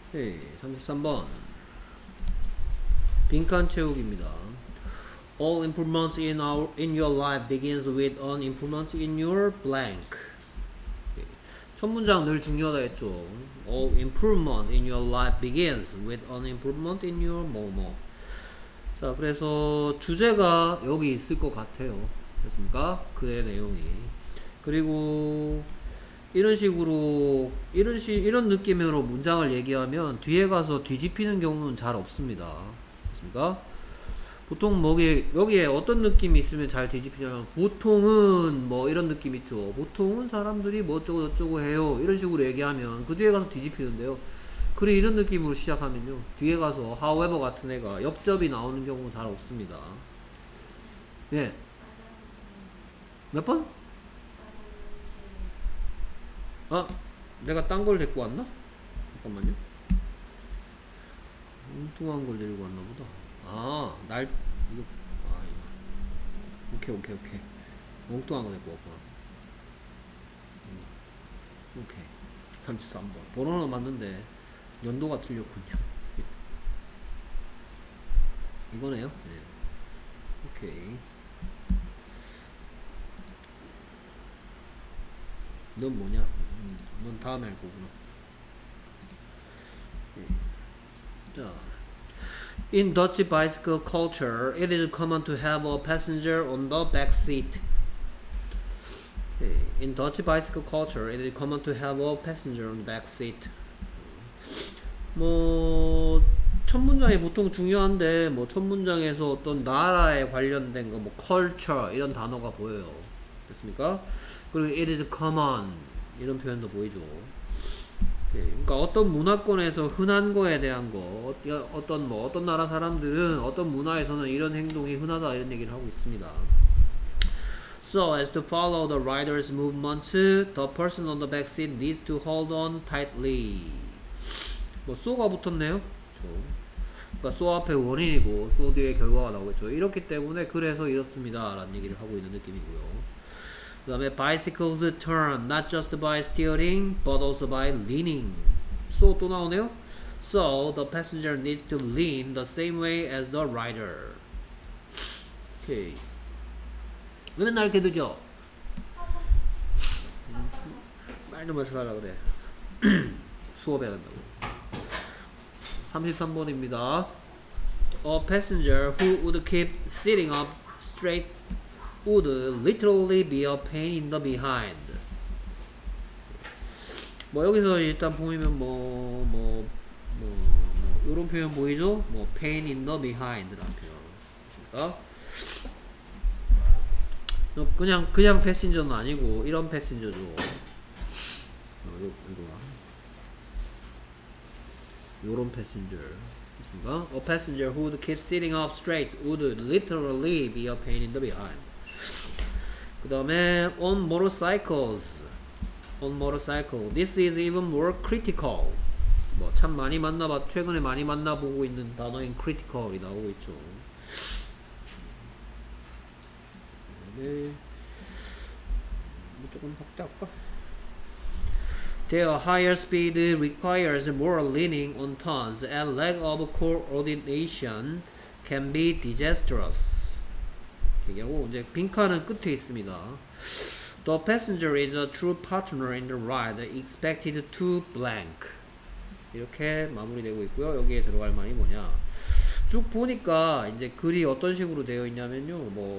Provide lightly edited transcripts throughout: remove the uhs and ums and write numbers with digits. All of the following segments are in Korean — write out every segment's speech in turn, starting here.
네, 33번 빈칸 채우기입니다. All improvements in your life begins with an improvement in your blank. 네, 첫 문장 늘 중요하다 했죠. All improvement in your life begins with an improvement in your 뭐뭐. 자, 그래서 주제가 여기 있을 것 같아요. 됐습니까? 그의 내용이. 그리고 이런 식으로 이런 느낌으로 문장을 얘기하면 뒤에 가서 뒤집히는 경우는 잘 없습니다. 됐습니까? 보통 여기에 어떤 느낌이 있으면 잘 뒤집히냐면 보통은 뭐 이런 느낌 있죠. 보통은 사람들이 뭐 어쩌고 저쩌고 해요. 이런 식으로 얘기하면 그 뒤에 가서 뒤집히는데요. 그래 이런 느낌으로 시작하면요. 뒤에 가서 however 같은 애가 역접이 나오는 경우는 잘 없습니다. 예. 몇 번? 아, 내가 딴 걸 데리고 왔나? 잠깐만요. 엉뚱한 걸 데리고 왔나 보다. 아, 이거, 이거. 오케이. 엉뚱한 거 데리고 왔구나. 오케이. 33번. 번호는 맞는데, 연도가 틀렸군요. 이거네요. 네. 오케이. 넌 뭐냐? 넌 다음에 할 거구나. 자. In Dutch bicycle culture, it is common to have a passenger on the back seat. In Dutch bicycle culture, it is common to have a passenger on the back seat. 뭐 첫 문장이 보통 중요한데 뭐 첫 문장에서 어떤 나라에 관련된 거 뭐 culture 이런 단어가 보여요. 됐습니까? 그리고 it is common 이런 표현도 보이죠. 그러니까 어떤 문화권에서 흔한 거에 대한 거 어떤 나라 사람들은 어떤 문화에서는 이런 행동이 흔하다 이런 얘기를 하고 있습니다. So as to follow the rider's movement, the person on the back seat needs to hold on tightly. 뭐 so가 붙었네요. 그러니까 so 앞에 원인이고 so 뒤에 결과가 나오겠죠. 이렇기 때문에 그래서 이렇습니다 라는 얘기를 하고 있는 느낌이고요. 그 다음에 bicycles turn not just by steering but also by leaning. So 또 나오네요. So the passenger needs to lean the same way as the rider. 오케이. 왜 맨날 이렇게 늦어? 말 좀 맞춰달라 그래. 수업해야 된다고. 33번입니다. A passenger who would keep sitting up straight would literally be a pain in the behind. 뭐 여기서 일단 보이면 이런 표현 보이죠? 뭐 pain in the behind라는 표현. 그러니까 그냥 패신저는 아니고 이런 패신저죠. 요런 패신저. A passenger who would keep sitting up straight would literally be a pain in the behind. 그 다음에 on motorcycles. This is even more critical. 뭐 참 최근에 많이 만나보고 있는 단어인 critical이 나오고 있죠. 네. 조금 확대할까? Their higher speed requires more leaning on turns and lack of coordination can be disastrous. 얘기하고 이제 빈칸은 끝에 있습니다. The passenger is a true partner in the ride expected to blank. 이렇게 마무리되고 있고요. 여기에 들어갈 말이 뭐냐? 쭉 보니까 이제 글이 어떤 식으로 되어 있냐면요.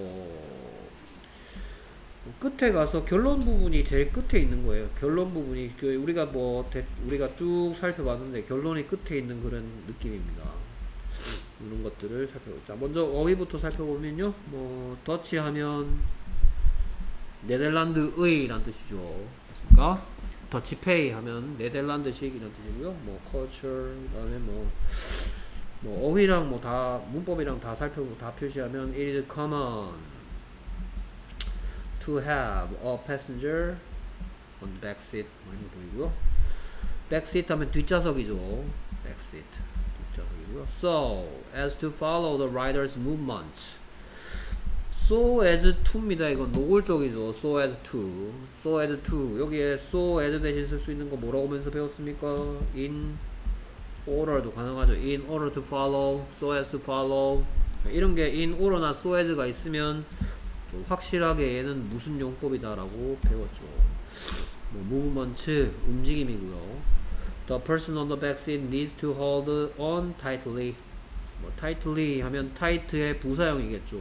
끝에 가서 결론 부분이 제일 끝에 있는 거예요. 결론 부분이 우리가 쭉 살펴봤는데 결론이 끝에 있는 그런 느낌입니다. 이런 것들을 살펴보자. 먼저 어휘부터 살펴보면요. 더치 하면 네덜란드의 라는 뜻이죠. 맞습니까? 더치페이 하면 네덜란드식 이런 뜻이고요. culture, 그 다음에 어휘랑 다 문법이랑 다 살펴보고 다 표시하면 it is common to have a passenger on the back seat 이런 거 보이고요. back seat 하면 뒷좌석이죠. back seat 뒷좌석이고요. So as to follow the rider's movements. so as to입니다. 이건 노골적이죠. so as to 여기에 so as 대신 쓸 수 있는 거 뭐라고 하면서 배웠습니까? in order도 가능하죠. in order to follow, so as to follow. 이런 게 in order나 so as가 있으면 좀 확실하게 얘는 무슨 용법이다 라고 배웠죠. 뭐 movement, 움직임이고요. The person on the back seat needs to hold on tightly. 뭐 tightly 하면 tight의 부사형이겠죠.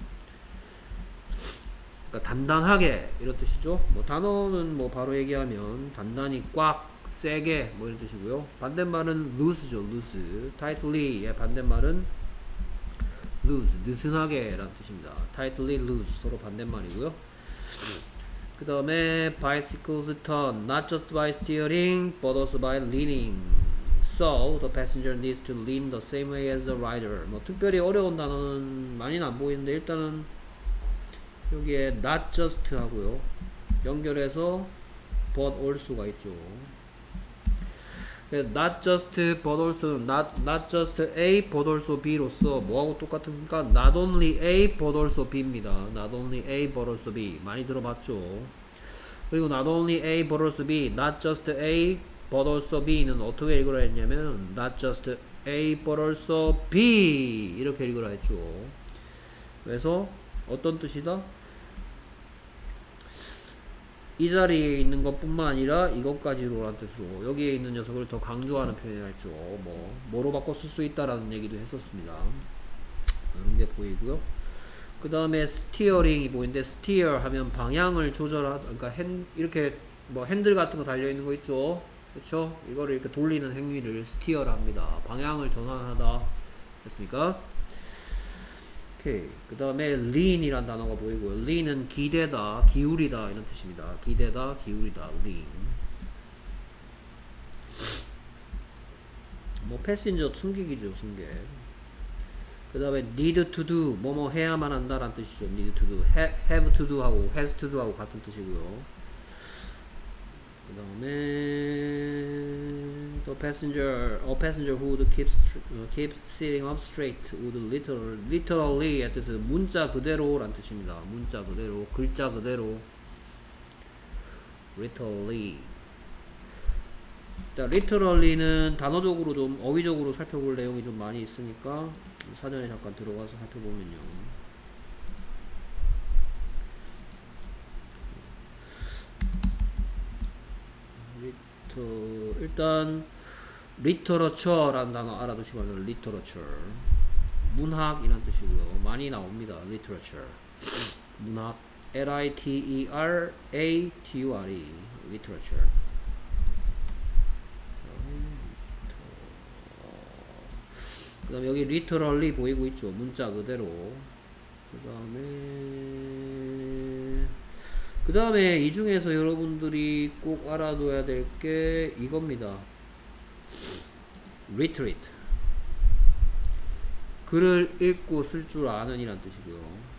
그러니까 단단하게 이런 뜻이죠. 뭐 단어는 뭐 바로 얘기하면 단단히 꽉 세게 뭐 이런 뜻이고요. 반대말은 loose죠. loose. tightly의 반대말은 loose, 느슨하게 라는 뜻입니다. tightly loose 서로 반대말이고요. 그 다음에 bicycles turn not just by steering but also by leaning. So the passenger needs to lean the same way as the rider. 뭐 특별히 어려운 단어는 많이는 안 보이는데 일단은 여기에 not just 하고요. 연결해서 but also가 있죠. not just but also not just A but also B로서 뭐하고 똑같습니까? not only A but also B입니다. not only A but also B 많이 들어봤죠. 그리고 not only A but also B not just A but also B는 어떻게 읽으라 했냐면 not just A but also B 이렇게 읽으라 했죠. 그래서 어떤 뜻이다? 이 자리에 있는 것 뿐만 아니라 이것까지로 라는 뜻으로 여기에 있는 녀석을 더 강조하는 표현을 했죠. 뭐로 바꿔 쓸 수 있다라는 얘기도 했었습니다. 이런 게 보이고요. 그 다음에 스티어링이 보이는데 스티어 하면 방향을 조절하다. 그러니까 이렇게 뭐 핸들 같은 거 달려 있는 거 있죠. 그렇죠? 이거를 이렇게 돌리는 행위를 스티어라 합니다. 방향을 전환하다 됐습니까? 오케이. 그 다음에 lean이란 단어가 보이고요. lean은 기대다, 기울이다 이런 뜻입니다. 기대다, 기울이다, lean. 뭐 패신저 승객이죠, 승객. 그 다음에 need to do, 뭐뭐 해야만 한다 라는 뜻이죠. need to do, have to do 하고 has to do 하고 같은 뜻이고요. 그 다음에 a passenger who would keep sitting up straight would literally의 뜻은 문자 그대로 란 뜻입니다. 문자 그대로, 글자 그대로 literally. 자, literally는 단어적으로 좀 어휘적으로 살펴볼 내용이 좀 많이 있으니까 사전에 잠깐 들어가서 살펴보면요. 일단 literature라는 단어 알아두시면 literature 문학이란 뜻이고요. 많이 나옵니다. literature 문학 literature literature. 그 다음에 여기 literally 보이고 있죠. 문자 그대로. 그 다음에 이 중에서 여러분들이 꼭 알아둬야 될 게 이겁니다. literate. 글을 읽고 쓸 줄 아는 이란 뜻이고요.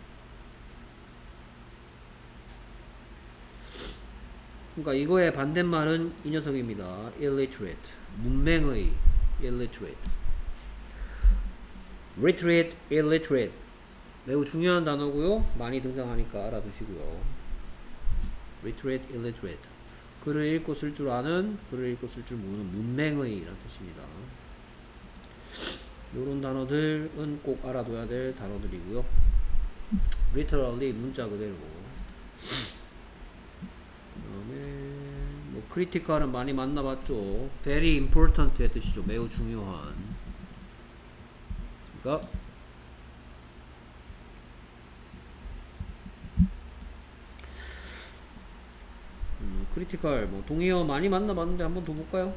그러니까 이거의 반대말은 이 녀석입니다. illiterate. 문맹의 illiterate. literate, illiterate. 매우 중요한 단어고요. 많이 등장하니까 알아두시고요. literate, illiterate. 글을 읽고 쓸 줄 아는, 글을 읽고 쓸 줄 모르는 문맹의 라는 뜻입니다. 요런 단어들은 꼭 알아둬야 될 단어들이고요. literally 문자 그대로. 그 다음에 뭐 critical은 많이 만나봤죠. very important의 뜻이죠. 매우 중요한. 그러니까 크리티컬 뭐 동의어 많이 만나봤는데 한번 더 볼까요?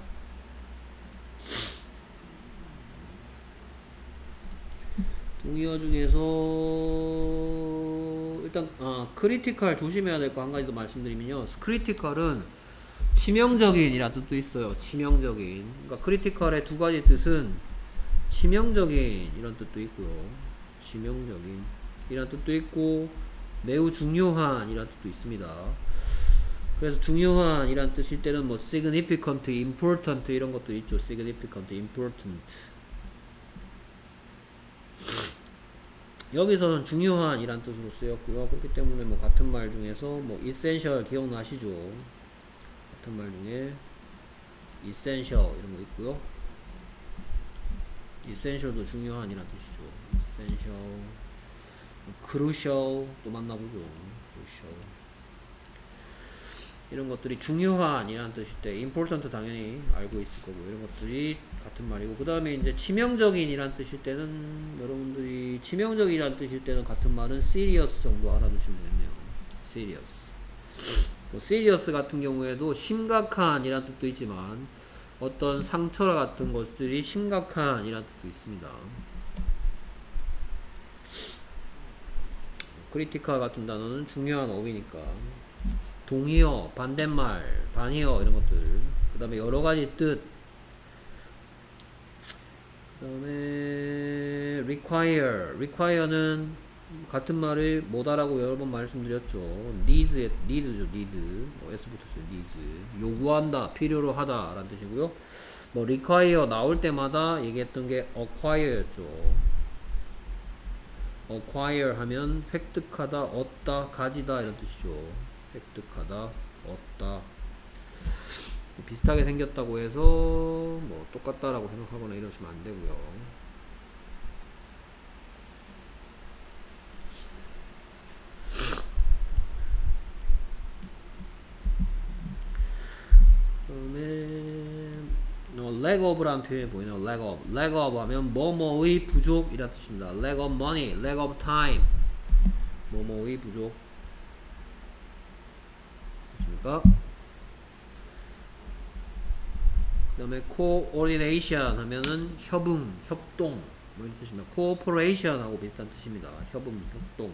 동의어 중에서 일단 크리티컬 조심해야 될 거 한 가지 더 말씀드리면요. 크리티컬은 치명적인 이란 뜻도 있어요. 치명적인. 그러니까 크리티컬의 두 가지 뜻은 치명적인 이런 뜻도 있고요. 치명적인 이란 뜻도 있고 매우 중요한 이란 뜻도 있습니다. 그래서 중요한 이란 뜻일 때는 뭐 significant, important 이런 것도 있죠. significant, important. 여기서는 중요한 이란 뜻으로 쓰였고요. 그렇기 때문에 뭐 같은 말 중에서 뭐 essential 기억나시죠? 같은 말 중에 essential 이런 거 있고요. essential도 중요한이라는 뜻이죠. essential, crucial 또 만나보죠. crucial. 이런 것들이 중요한이라는 뜻일 때 important 당연히 알고 있을 거고 이런 것들이 같은 말이고 그 다음에 이제 치명적인이라는 뜻일 때는 여러분들이 치명적이라는 뜻일 때는 같은 말은 serious 정도 알아두시면 되겠네요. serious. 뭐 serious 같은 경우에도 심각한이라는 뜻도 있지만 어떤 상처 같은 것들이 심각한이라는 뜻도 있습니다. critical 같은 단어는 중요한 어휘니까 동의어, 반대말, 반의어 이런 것들 그 다음에 여러가지 뜻 그 다음에 require는 같은 말을 뭐다라고 여러 번 말씀드렸죠. needs죠. need s 붙었어요. needs 요구한다, 필요로 하다 라는 뜻이고요. 뭐 require 나올 때마다 얘기했던 게 acquire였죠. acquire 하면 획득하다, 얻다, 가지다 이런 뜻이죠. 획득하다, 얻다. 비슷하게 생겼다고 해서 뭐 똑같다라고 생각하거나 이러시면 안 되고요. 그다음에 lack of라는 표현이 보이네요. lack of 하면 뭐뭐의 부족이라는 뜻입니다. lack of money, lack of time. 뭐뭐의 부족. 됐습니까? 그 다음에 coordination 하면은 협응, 협동 뭐 이런 뜻입니다. cooperation 하고 비슷한 뜻입니다. 협응, 협동.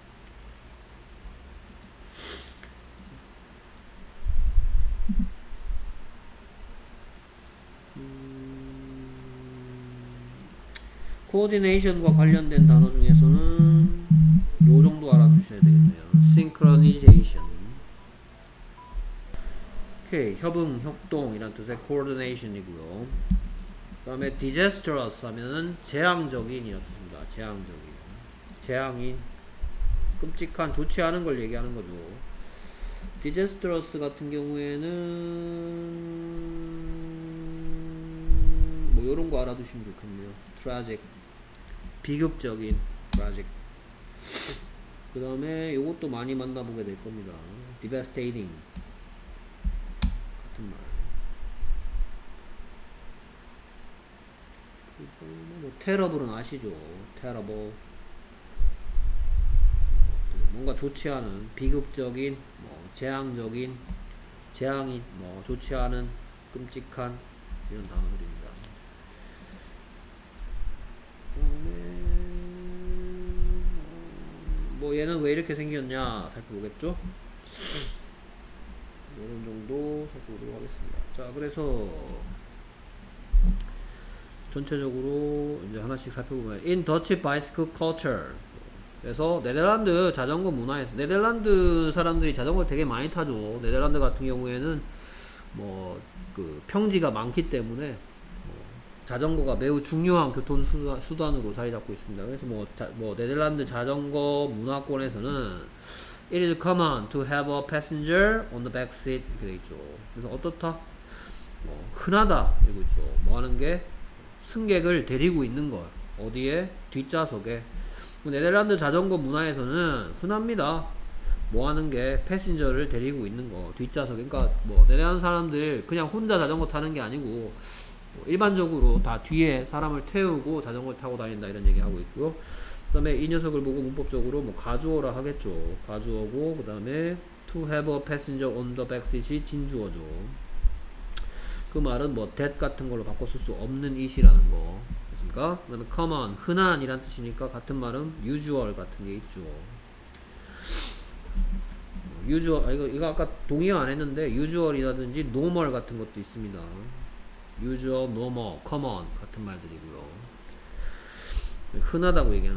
coordination과 관련된 단어 중에서는 요 정도 알아두셔야 되겠네요. synchronization. 오케이, 협응, 협동이란 뜻의 coordination이고요. 그 다음에 disastrous 하면은 재앙적인 이란 뜻입니다. 재앙적인. 재앙인. 끔찍한, 좋지 않은 걸 얘기하는 거죠. disastrous 같은 경우에는 뭐 요런 거 알아두시면 좋겠네요. tragic. 비극적인. tragic. 그 다음에 요것도 많이 만나보게 될 겁니다. devastating. 같은 말. 뭐 terrible은 아시죠? terrible. 뭔가 좋지 않은, 비극적인, 뭐 재앙적인, 재앙이 뭐 좋지 않은, 끔찍한 이런 단어들입니다. 뭐 얘는 왜 이렇게 생겼냐 살펴보겠죠? 이런 정도 살펴보도록 하겠습니다. 자, 그래서 전체적으로 이제 하나씩 살펴보면 In Dutch bicycle culture. 그래서 네덜란드 자전거 문화에서 네덜란드 사람들이 자전거를 되게 많이 타죠. 네덜란드 같은 경우에는 뭐 그 평지가 많기 때문에 자전거가 매우 중요한 교통수단으로 자리 잡고 있습니다. 그래서 뭐 네덜란드 자전거 문화권에서는 It is common to have a passenger on the back seat 이렇게 되어 있죠. 그래서 어떻다? 흔하다 이러고 있죠. 뭐 하는 게 승객을 데리고 있는 걸 어디에? 뒷좌석에. 네덜란드 자전거 문화에서는 흔합니다. 뭐 하는 게 패신저를 데리고 있는 거 뒷좌석에. 그러니까 뭐 네덜란드 사람들 그냥 혼자 자전거 타는 게 아니고 뭐 일반적으로 다 뒤에 사람을 태우고 자전거를 타고 다닌다 이런 얘기 하고 있고요. 그 다음에 이 녀석을 보고 문법적으로 뭐 가주어라 하겠죠. 가주어고 그 다음에 to have a passenger on the back seat이 진주어죠. 그 말은 뭐 that 같은 걸로 바꿔 쓸 수 없는 it이라는 거 됐습니까? 그 다음에 common 흔한 이란 뜻이니까 같은 말은 usual 같은 게 있죠. usual 이거 아까 동의어 안 했는데 usual이라든지 normal 같은 것도 있습니다. usual, normal, common 같은 말들이고요. 흔하다고 얘기하는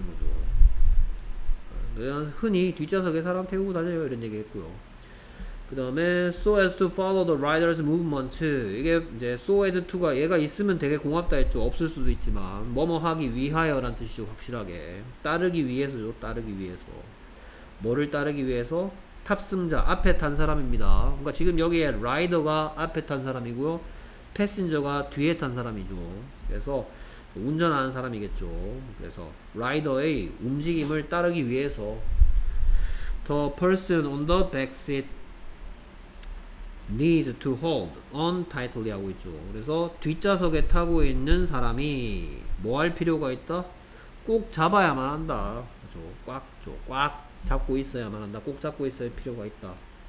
거죠. 흔히 뒷좌석에 사람 태우고 다녀요 이런 얘기 했고요. 그 다음에 so as to follow the rider's movement. 이게 이제 so as to가 얘가 있으면 되게 고맙다 했죠. 없을 수도 있지만 뭐뭐 하기 위하여 라는 뜻이죠. 확실하게 따르기 위해서죠. 따르기 위해서. 뭐를 따르기 위해서? 탑승자 앞에 탄 사람입니다. 그러니까 지금 여기에 라이더가 앞에 탄 사람이고요. 패신저가 뒤에 탄 사람이죠. 그래서 운전하는 사람이겠죠. 그래서 라이더의 움직임을 따르기 위해서 the person on the back seat needs to hold on tightly 하고 있죠. 그래서 뒷좌석에 타고 있는 사람이 뭐 할 필요가 있다? 꼭 잡아야만 한다. 그죠? 꽉 잡고 있어야만 한다. 꼭 잡고 있어야 필요가 있다.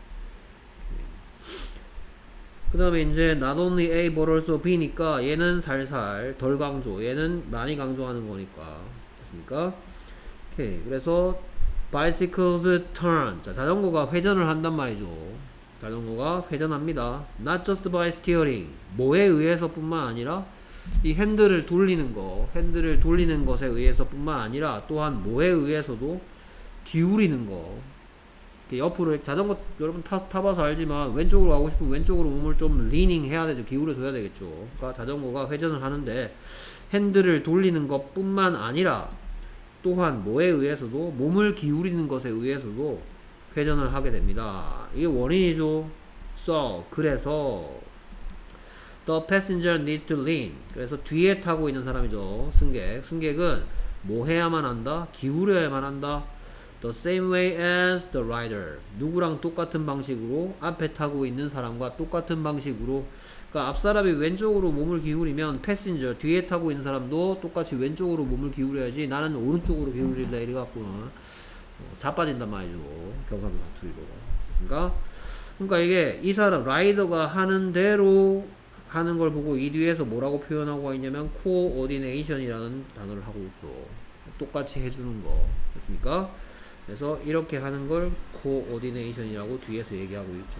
그 다음에 이제 not only A but also B니까 얘는 살살 덜 강조, 얘는 많이 강조하는 거니까. 됐습니까? 오케이. 그래서 bicycles turn. 자, 자전거가 회전을 한단 말이죠. 자전거가 회전합니다. Not just by steering. 뭐에 의해서 뿐만 아니라 이 핸들을 돌리는 것에 의해서 뿐만 아니라 또한 뭐에 의해서도 기울이는 거. 옆으로 자전거 여러분 타봐서 알지만 왼쪽으로 가고 싶으면 왼쪽으로 몸을 좀 리닝 해야 되죠. 기울여서 해야 되겠죠. 그러니까 자전거가 회전을 하는데 핸들을 돌리는 것 뿐만 아니라 또한 뭐에 의해서도 몸을 기울이는 것에 의해서도 회전을 하게 됩니다. 이게 원인이죠. So 그래서 the passenger needs to lean. 그래서 뒤에 타고 있는 사람이죠. 승객은 뭐 해야만 한다? 기울여야만 한다. The same way as the rider. 누구랑 똑같은 방식으로 앞에 타고 있는 사람과 똑같은 방식으로. 그러니까 앞 사람이 왼쪽으로 몸을 기울이면 패신저 뒤에 타고 있는 사람도 똑같이 왼쪽으로 몸을 기울여야지 나는 오른쪽으로 기울인다 이래갖고는 자빠진단 말이죠. 경상도 사투리로. 됐습니까? 그러니까 이게 이 사람 라이더가 하는 대로 하는 걸 보고 이 뒤에서 뭐라고 표현하고 있냐면 coordination이라는 단어를 하고 있죠. 똑같이 해주는 거. 됐습니까? 그래서 이렇게 하는 걸 coordination이라고 뒤에서 얘기하고 있죠.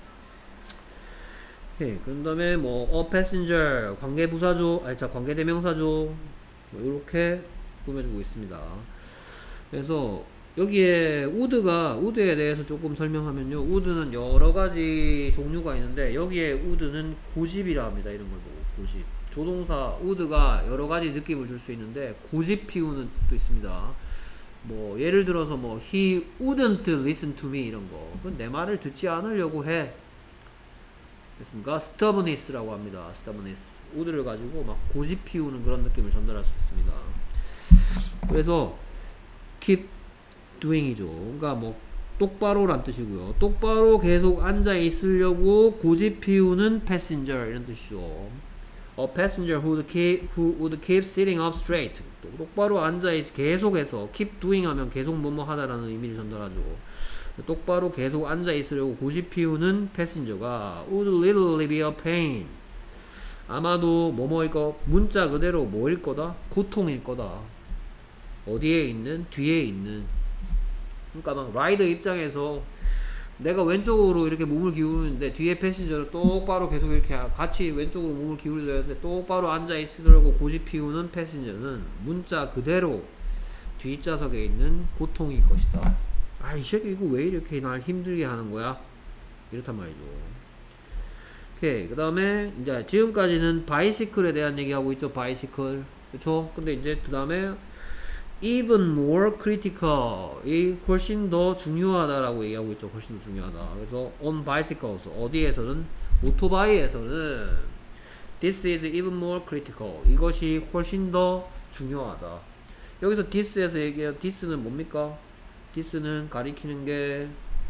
예, 그 다음에 뭐 a passenger 관계부사죠. 관계대명사죠. 뭐 이렇게 꾸며주고 있습니다. 그래서 여기에 우드에 대해서 조금 설명하면요. 우드는 여러가지 종류가 있는데 여기에 우드는 고집이라 합니다. 이런 걸 보고 고집. 조동사 우드가 여러가지 느낌을 줄 수 있는데 고집 피우는 뜻도 있습니다. 뭐 예를 들어서 뭐 he wouldn't listen to me 이런 거. 그건 내 말을 듣지 않으려고 해. 됐습니까? stubbornness라고 합니다. stubbornness. 우드를 가지고 막 고집 피우는 그런 느낌을 전달할 수 있습니다. 그래서 keep doing이죠. 그러니까 뭐 똑바로란 뜻이고요. 똑바로 계속 앉아 있으려고 고집 피우는 passenger 이런 뜻이죠. A passenger who would keep sitting up straight. 똑바로 앉아 계속해서 keep doing 하면 계속 뭐뭐 하다라는 의미를 전달하죠. 똑바로 계속 앉아 있으려고 고집 피우는 패신저가 would literally be a pain. 아마도 뭐뭐일 거 문자 그대로 뭐일 거다? 고통일 거다. 어디에 있는? 뒤에 있는. 그러니까 막 라이더 입장에서 내가 왼쪽으로 이렇게 몸을 기울이는데 뒤에 패신저를 똑바로 계속 이렇게 같이 왼쪽으로 몸을 기울여야 되는데 똑바로 앉아 있으려고 고집 피우는 패신저는 문자 그대로 뒷좌석에 있는 고통일 것이다. 아, 이 새끼 이거 왜 이렇게 날 힘들게 하는 거야? 이렇단 말이죠. 오케이. 그 다음에 이제 지금까지는 바이시클에 대한 얘기하고 있죠. 바이시클. 그쵸? 근데 이제 그 다음에 even more critical. 이 훨씬 더 중요하다라고 얘기하고 있죠. 훨씬 더 중요하다. 그래서 on bicycles. 어디에서는? 오토바이에서는 this is even more critical. 이것이 훨씬 더 중요하다. 여기서 this에서 얘기해요. this는 뭡니까? this는 가리키는 게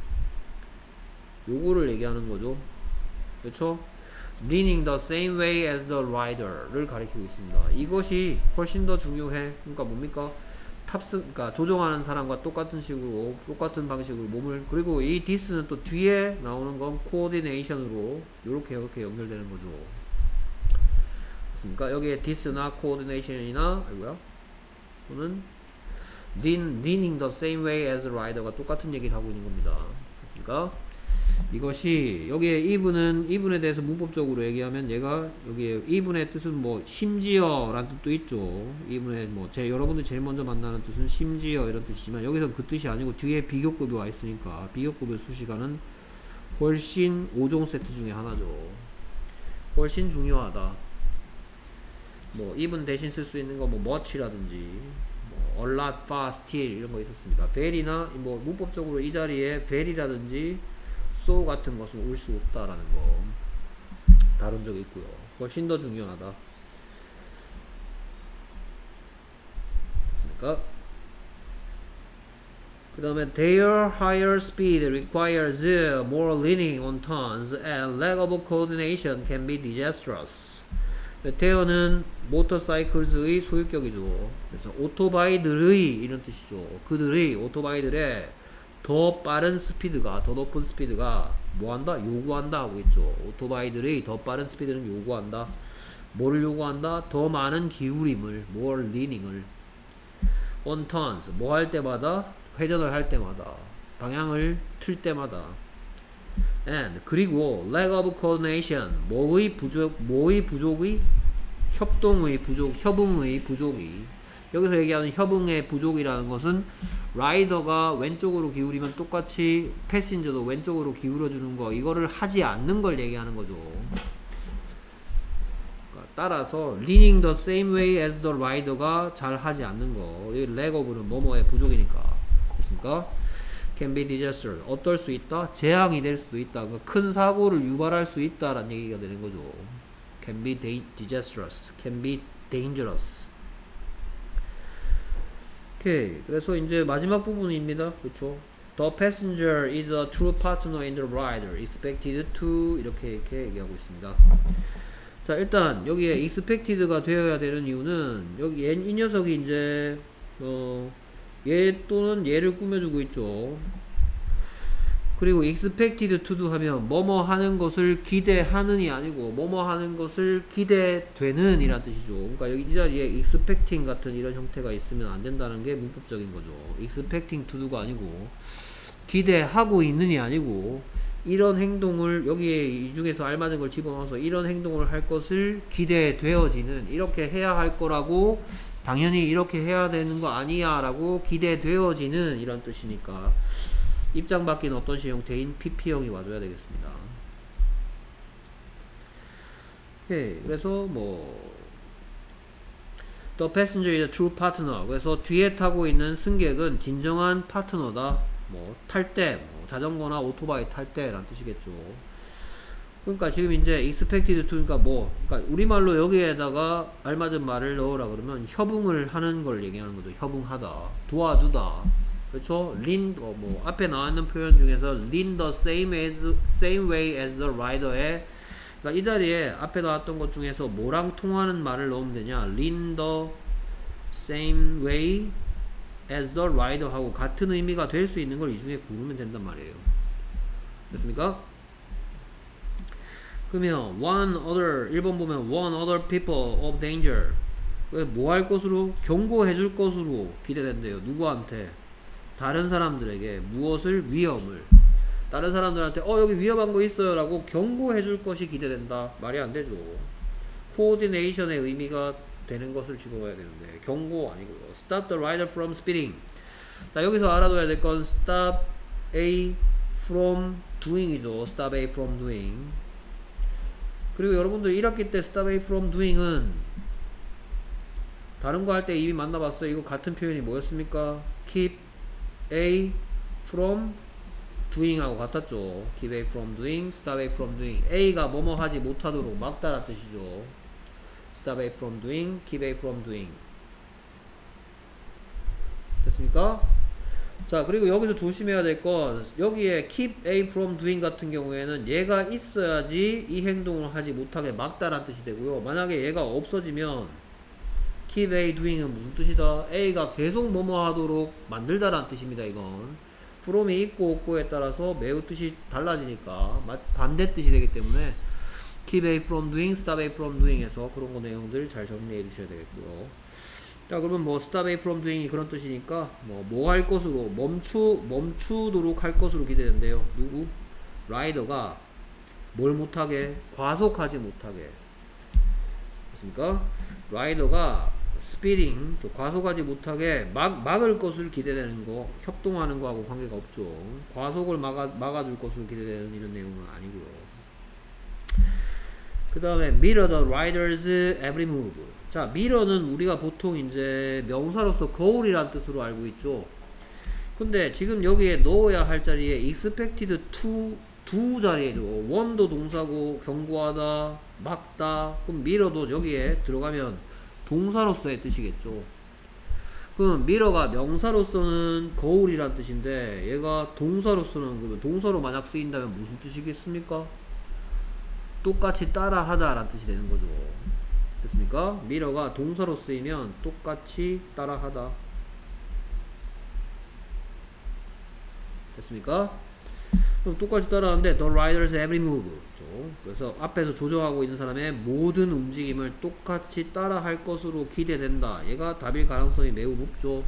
요거를 얘기하는 거죠. 그렇죠? leaning the same way as the rider를 가리키고 있습니다. 이것이 훨씬 더 중요해. 그러니까 뭡니까? 그러니까 조종하는 사람과 똑같은 식으로 똑같은 방식으로 몸을 그리고 이 this는 또 뒤에 나오는 건 coordination으로 이렇게 연결되는 거죠. 그렇습니까? 여기에 this나 coordination이나 또는 leaning the same way as the rider가 똑같은 얘기를 하고 있는 겁니다. 그렇습니까? 이것이 여기에 이분에 대해서 문법적으로 얘기하면 얘가 여기에 이분의 뜻은 뭐 심지어 라는 뜻도 있죠. 이분의 뭐 여러분들 제일 먼저 만나는 뜻은 심지어 이런 뜻이지만 여기서 그 뜻이 아니고 뒤에 비교급이 와 있으니까 비교급의 수식어는 훨씬 5종 세트 중에 하나죠. 훨씬 중요하다. 뭐 even 대신 쓸 수 있는 거 뭐 much라든지 뭐 a lot, far, still 이런 거 있었습니다. very나 뭐 문법적으로 이 자리에 very라든지 so 같은 것은 올 수 없다라는 거 다룬 적이 있고요. 훨씬 더 중요하다. 됐습니까? 그 다음에 their higher speed requires more leaning on turns and lack of coordination can be disastrous. their는 모터사이클즈의 소유격이죠. 그래서 오토바이들의 이런 뜻이죠. 그들의 오토바이들의 더 빠른 스피드가 더 높은 스피드가 뭐한다? 요구한다 하고 있죠. 오토바이들의 더 빠른 스피드는 요구한다. 뭐를 요구한다? 더 많은 기울임을 more leaning을 on turns 뭐 할 때마다 회전을 할 때마다 방향을 틀 때마다 and 그리고 lack of coordination 뭐의 부족의 협동의 부족 협응의 부족이 여기서 얘기하는 협응의 부족이라는 것은 라이더가 왼쪽으로 기울이면 똑같이 패신저도 왼쪽으로 기울여 주는 거 이거를 하지 않는 걸 얘기하는 거죠. 따라서 leaning the same way as the rider가 잘 하지 않는 거 이 lack of는 뭐뭐의 부족이니까 그렇습니까? can be disaster 어떨 수 있다? 재앙이 될 수도 있다. 큰 사고를 유발할 수 있다라는 얘기가 되는 거죠. can be disastrous, can be dangerous. 오케이. 그래서 이제 마지막 부분입니다. 그렇죠? The passenger is a true partner in the rider, expected to 이렇게 얘기하고 있습니다. 자, 일단 여기에 expected가 되어야 되는 이유는 여기 이 녀석이 이제 얘 또는 얘를 꾸며주고 있죠. 그리고 expected to도 하면 뭐뭐 하는 것을 기대하는이 아니고 뭐뭐 하는 것을 기대되는 이란 뜻이죠. 그러니까 여기 이 자리에 expecting 같은 이런 형태가 있으면 안 된다는 게 문법적인 거죠. expecting to가 아니고 기대하고 있는이 아니고 이런 행동을 여기에 이 중에서 알맞은 걸 집어넣어서 이런 행동을 할 것을 기대되어지는 이렇게 해야 할 거라고 당연히 이렇게 해야 되는 거 아니야 라고 기대되어지는 이런 뜻이니까 입장 바뀐 어떤 시형태인 PP형이 와줘야 되겠습니다. 오케이. 그래서 뭐 The passenger is a true partner. 그래서 뒤에 타고 있는 승객은 진정한 파트너다. 뭐 탈 때 뭐 자전거나 오토바이 탈 때란 뜻이겠죠. 그러니까 지금 이제 expected to 그러니까 그러니까 우리말로 여기에다가 알맞은 말을 넣으라 그러면 협응을 하는 걸 얘기하는 거죠. 협응하다, 도와주다. 그렇죠? lean 뭐 앞에 나와 있는 표현 중에서 lean the same way as the rider에 그러니까 이 자리에 앞에 나왔던 것 중에서 뭐랑 통하는 말을 넣으면 되냐? lean the same way as the rider 하고 같은 의미가 될 수 있는 걸 이 중에 고르면 된단 말이에요. 됐습니까? 그러면 one other 1번 보면 one other people of danger 뭐 할 것으로? 경고해 줄 것으로 기대된대요. 누구한테? 다른 사람들에게 무엇을? 위험을. 다른 사람들한테 여기 위험한 거 있어요 라고 경고해 줄 것이 기대된다. 말이 안 되죠. 코오디네이션의 의미가 되는 것을 집어넣어야 되는데 경고 아니고요. Stop the rider from speeding. 자, 여기서 알아둬야 될 건 stop A from doing이죠. stop A from doing. 그리고 여러분들 1학기 때 stop A from doing은 다른 거 할 때 이미 만나봤어요. 이거 같은 표현이 뭐였습니까? keep A from doing 하고 같았죠. keep A from doing, stop A from doing. A가 뭐뭐 하지 못하도록 막다란 뜻이죠. stop A from doing, keep A from doing. 됐습니까? 자, 그리고 여기서 조심해야 될 건 여기에 keep A from doing 같은 경우에는 얘가 있어야지 이 행동을 하지 못하게 막다란 뜻이 되고요. 만약에 얘가 없어지면 keep A doing은 무슨 뜻이다? A가 계속 뭐뭐 하도록 만들다란 뜻입니다. 이건 from이 있고 없고에 따라서 매우 뜻이 달라지니까 반대 뜻이 되기 때문에 keep A from doing, stop A from doing에서 그런 거 내용들 잘 정리해 주셔야 되겠고요. 자, 그러면 뭐 stop A from doing이 그런 뜻이니까 뭐 할 것으로 멈추도록 할 것으로 기대된대요. 누구? 라이더가 뭘 못하게? 과속하지 못하게. 됐습니까? 라이더가 스피딩, 과속하지 못하게 막을 것을 기대되는 거, 협동하는 거하고 관계가 없죠. 과속을 막아줄 것으로 기대되는 이런 내용은 아니고요. 그 다음에 mirror the rider's every move. 자, mirror는 우리가 보통 이제 명사로서 거울이란 뜻으로 알고 있죠. 근데 지금 여기에 넣어야 할 자리에 expected to 두 자리에도 one도 동사고 경고하다, 막다. 그럼 mirror도 여기에 들어가면 동사로서의 뜻이겠죠. 그럼 미러가 명사로서는 거울이란 뜻인데 얘가 동사로서는 그러면 동사로 만약 쓰인다면 무슨 뜻이겠습니까? 똑같이 따라하다 라는 뜻이 되는 거죠. 됐습니까? 미러가 동사로 쓰이면 똑같이 따라하다. 됐습니까? 그럼 똑같이 따라하는데 the rider's every move. 그래서 앞에서 조정하고 있는 사람의 모든 움직임을 똑같이 따라할 것으로 기대된다. 얘가 답일 가능성이 매우 높죠.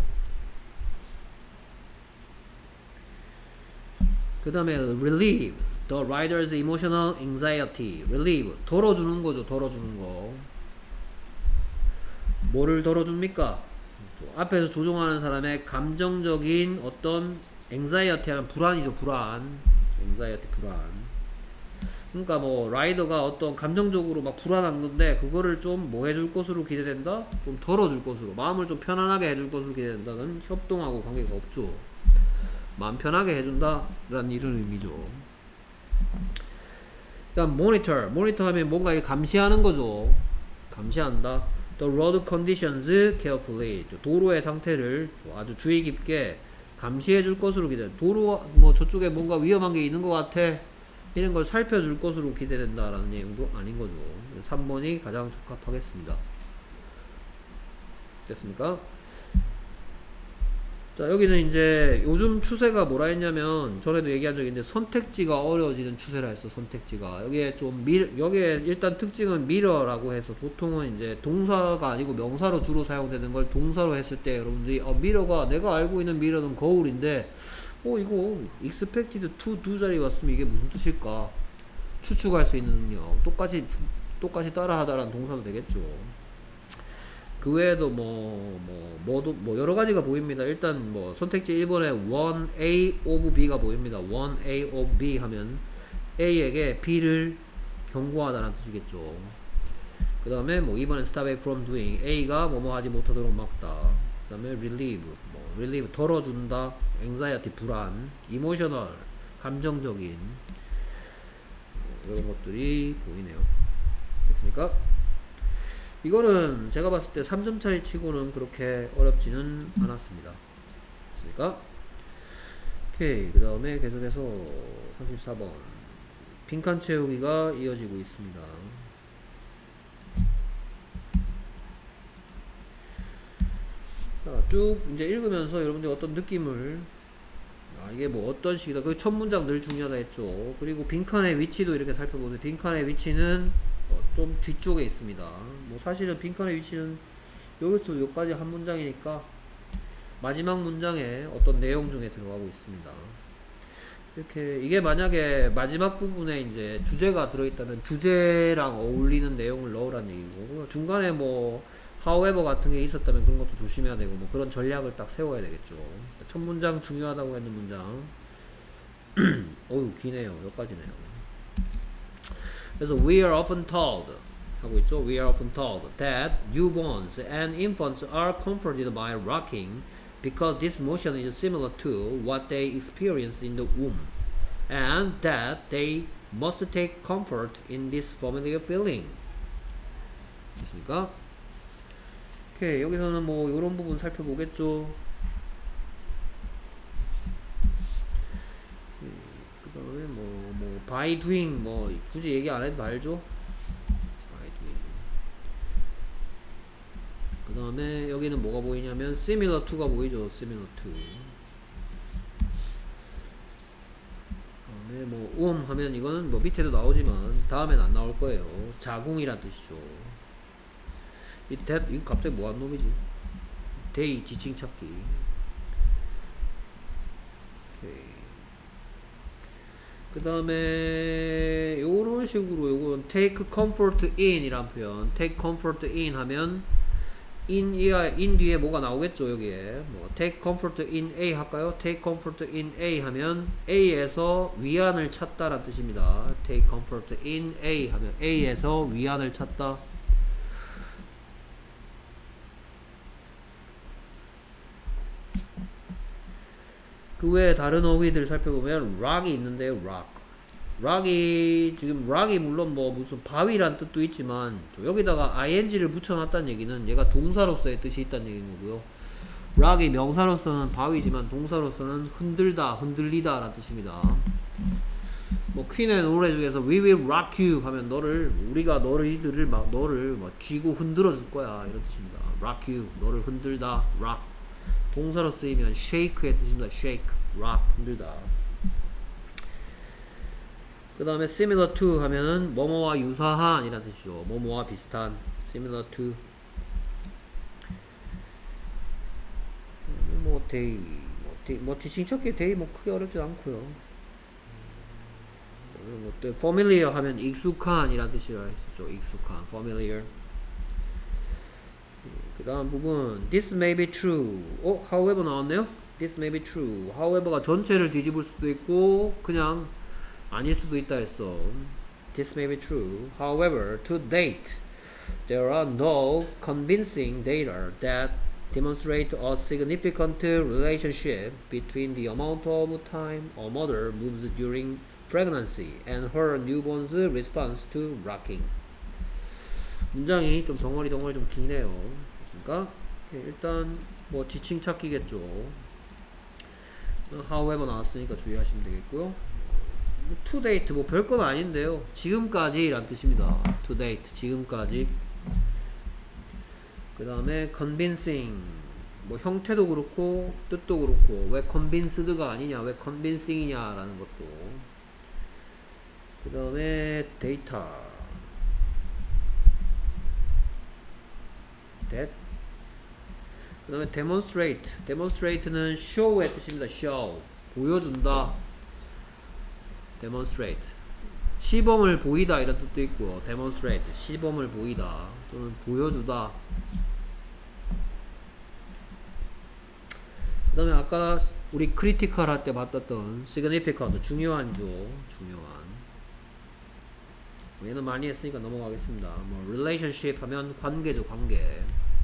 그 다음에 relieve the rider's emotional anxiety. relieve 덜어주는 거죠. 덜어주는 거. 뭐를 덜어줍니까? 앞에서 조종하는 사람의 감정적인 어떤 anxiety하는 불안이죠. 불안. anxiety 불안. 그러니까 뭐 라이더가 어떤 감정적으로 막 불안한 건데 그거를 좀 뭐 해줄 것으로 기대된다? 좀 덜어줄 것으로, 마음을 좀 편안하게 해줄 것으로 기대된다는 협동하고 관계가 없죠. 마음 편하게 해준다 라는 이런 의미죠. 그다음 모니터 하면 뭔가 감시하는 거죠. 감시한다. The road conditions carefully. 도로의 상태를 아주 주의 깊게 감시해 줄 것으로 기대. 도로 뭐 저쪽에 뭔가 위험한 게 있는 것 같아. 이런 걸 살펴줄 것으로 기대된다라는 내용도 아닌 거죠. 3번이 가장 적합하겠습니다. 됐습니까? 자, 여기는 이제 요즘 추세가 뭐라 했냐면 전에도 얘기한 적이 있는데 선택지가 어려워지는 추세라 했어. 선택지가 여기에 좀 여기에 일단 특징은 미러라고 해서 보통은 이제 동사가 아니고 명사로 주로 사용되는 걸 동사로 했을 때 여러분들이 미러가 내가 알고 있는 미러는 거울인데 이거 expected to do 자리 왔으면 이게 무슨 뜻일까 추측할 수 있는 능력. 똑같이 따라하다라는 동사도 되겠죠. 그 외에도 뭐 여러 가지가 보입니다. 일단 뭐 선택지 1번에 1A of B가 보입니다. 1A of B 하면 A에게 B를 경고하다라는 뜻이겠죠. 그 다음에 뭐 2번에 stop A from doing. A가 뭐뭐 하지 못하도록 막다. 그 다음에 relieve. relieve 덜어준다. anxiety 불안. emotional 감정적인. 이런 것들이 보이네요. 됐습니까? 이거는 제가 봤을 때 3점 차이 치고는 그렇게 어렵지는 않았습니다. 됐습니까? 오케이. 그 다음에 계속해서 34번 빈칸 채우기가 이어지고 있습니다. 자, 쭉 이제 읽으면서 여러분들이 어떤 느낌을 이게 뭐 어떤 식이다. 그 첫 문장 늘 중요하다 했죠. 그리고 빈칸의 위치도 이렇게 살펴보세요. 빈칸의 위치는 좀 뒤쪽에 있습니다. 뭐 사실은 빈칸의 위치는 여기서 여기까지 한 문장이니까 마지막 문장에 어떤 내용 중에 들어가고 있습니다. 이렇게 이게 만약에 마지막 부분에 이제 주제가 들어있다면 주제랑 어울리는 내용을 넣으라는 얘기고, 중간에 뭐 however 같은 게 있었다면 그런 것도 조심해야 되고 뭐 그런 전략을 딱 세워야 되겠죠. 첫 문장 중요하다고 했는 문장 어휴 기네요. 여기까지네요. 그래서 we are often told 하고 있죠. We are often told that newborns and infants are comforted by rocking because this motion is similar to what they experienced in the womb, and that they must take comfort in this familiar feeling. 됐습니까? 오케이. 여기서는 뭐 이런 부분 살펴보겠죠. 그 다음에 뭐 by doing 뭐 굳이 얘기 안 해도 알죠. by doing. 그 다음에 여기는 뭐가 보이냐면 similar to가 보이죠. similar to. 다음에 뭐 하면 이거는 뭐 밑에도 나오지만 다음엔 안 나올 거예요. 자궁이란 뜻이죠. 이거 갑자기 뭐한 놈이지? 대의 지칭 찾기. 그 다음에 요런 식으로 요건 take comfort in 이란 표현. take comfort in 하면 in 뒤에 뭐가 나오겠죠. 여기에 뭐 take comfort in A 할까요? take comfort in A 하면 A에서 위안을 찾다란 뜻입니다. take comfort in A 하면 A에서 위안을 찾다. 그 외에 다른 어휘들 살펴보면 rock이 있는데요. rock이 지금 rock이 물론 뭐 무슨 바위란 뜻도 있지만 여기다가 ing를 붙여놨다는 얘기는 얘가 동사로서의 뜻이 있다는 얘기인 거고요. rock이 명사로서는 바위지만 동사로서는 흔들다, 흔들리다 라는 뜻입니다. 뭐 퀸의 노래 중에서 We will rock you 하면 우리가 너희들을 너를 쥐고 흔들어 줄 거야 이런 뜻입니다. rock you, 너를 흔들다, rock. 동사로 쓰이면 shake의 뜻입니다. shake, rock, 흔들다. 그 다음에 similar to 하면은 뭐뭐와 유사한 이란 뜻이죠. 뭐뭐와 비슷한, similar to. 뭐 지칭 찾기 데이 뭐 크게 어렵지 않고요. 또 familiar 하면 익숙한 이란 뜻이라 했었죠. 익숙한, familiar. 그 다음 부분 this may be true. however 나왔네요. this may be true. however가 전체를 뒤집을 수도 있고 그냥 아닐 수도 있다 했어. this may be true. however, to date there are no convincing data that demonstrate a significant relationship between the amount of time a mother moves during pregnancy and her newborn's response to rocking. 문장이 좀 덩어리 좀 기네요. 그렇습니까? 일단 뭐 지칭 찾기겠죠. however 나왔으니까 주의하시면 되겠고요. to date 뭐 별건 아닌데요. 지금까지 라는 뜻입니다. to date 지금까지. 그 다음에 convincing 뭐 형태도 그렇고 뜻도 그렇고 왜 convinced가 아니냐 왜 convincing이냐 라는 것도. 그 다음에 data that. 그 다음에 demonstrate는 show의 뜻입니다. show 보여준다. demonstrate 시범을 보이다 이런 뜻도 있고요. demonstrate 시범을 보이다 또는 보여주다. 그 다음에 아까 우리 critical 할 때 봤던 significant 중요한죠. 중요한. 얘는 많이 했으니까 넘어가겠습니다. 뭐 relationship 하면 관계죠. 관계.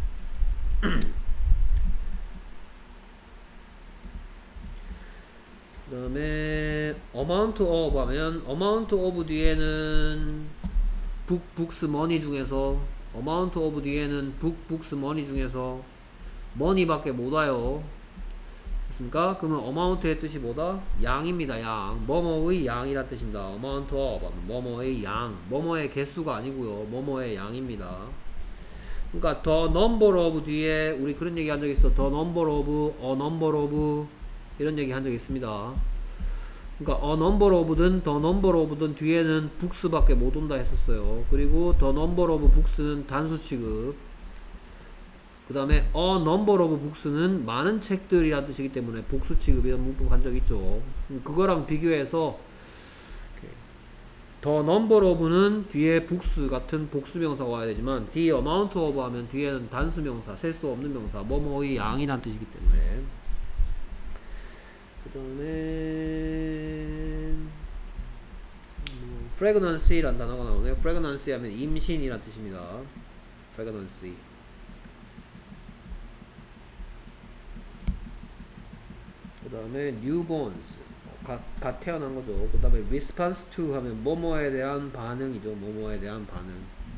그 다음에 amount of 하면 amount of 뒤에는 books money 중에서 amount of 뒤에는 books money 중에서 money밖에 못 와요. 됐습니까? 그러면 amount의 뜻이 뭐다? 양입니다. 양. 뭐뭐의 양이란 뜻입니다. amount of 뭐뭐의 양. 뭐뭐의 개수가 아니고요. 뭐뭐의 양입니다. 그러니까 the number of 뒤에 우리 그런 얘기 한 적 있어. the number of, a number of 이런 얘기 한 적 있습니다. 그러니까 a number of든 the number of든 뒤에는 books밖에 못 온다 했었어요. 그리고 the number of books는 단수 취급. 그 다음에 a number of books는 많은 책들이라는 뜻이기 때문에 복수 취급 이런 문법 한 적 있죠. 그거랑 비교해서 the number of는 뒤에 books 같은 복수명사가 와야 되지만 the amount of 하면 뒤에는 단수명사, 셀 수 없는 명사, 뭐뭐의 양이란 뜻이기 때문에. 그 다음에 pregnancy란 단어가 나오네요. pregnancy 하면 임신이란 뜻입니다. pregnancy. 그 다음에 newborns 갓 태어난 거죠. 그 다음에 response to 하면 뭐뭐에 대한 반응이죠. 뭐뭐에 대한 반응.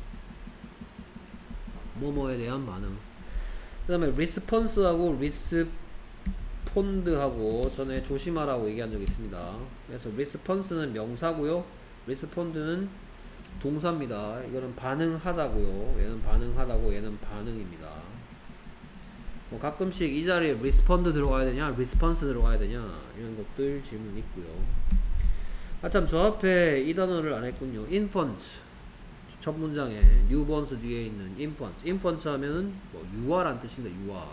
뭐뭐에 대한 반응. 그 다음에 response하고 respond하고 전에 조심하라고 얘기한 적이 있습니다. 그래서 response는 명사고요. respond는 동사입니다. 이거는 반응하다고요. 얘는 반응하다고 얘는 반응입니다. 뭐 가끔씩 이 자리에 respond 들어가야 되냐 response 들어가야 되냐 이런 것들 질문 있고요. 참 저 앞에 이 단어를 안 했군요. infant 첫 문장에 newborns 뒤에 있는 infant. infant 하면은 뭐 유아란 뜻입니다. 유아.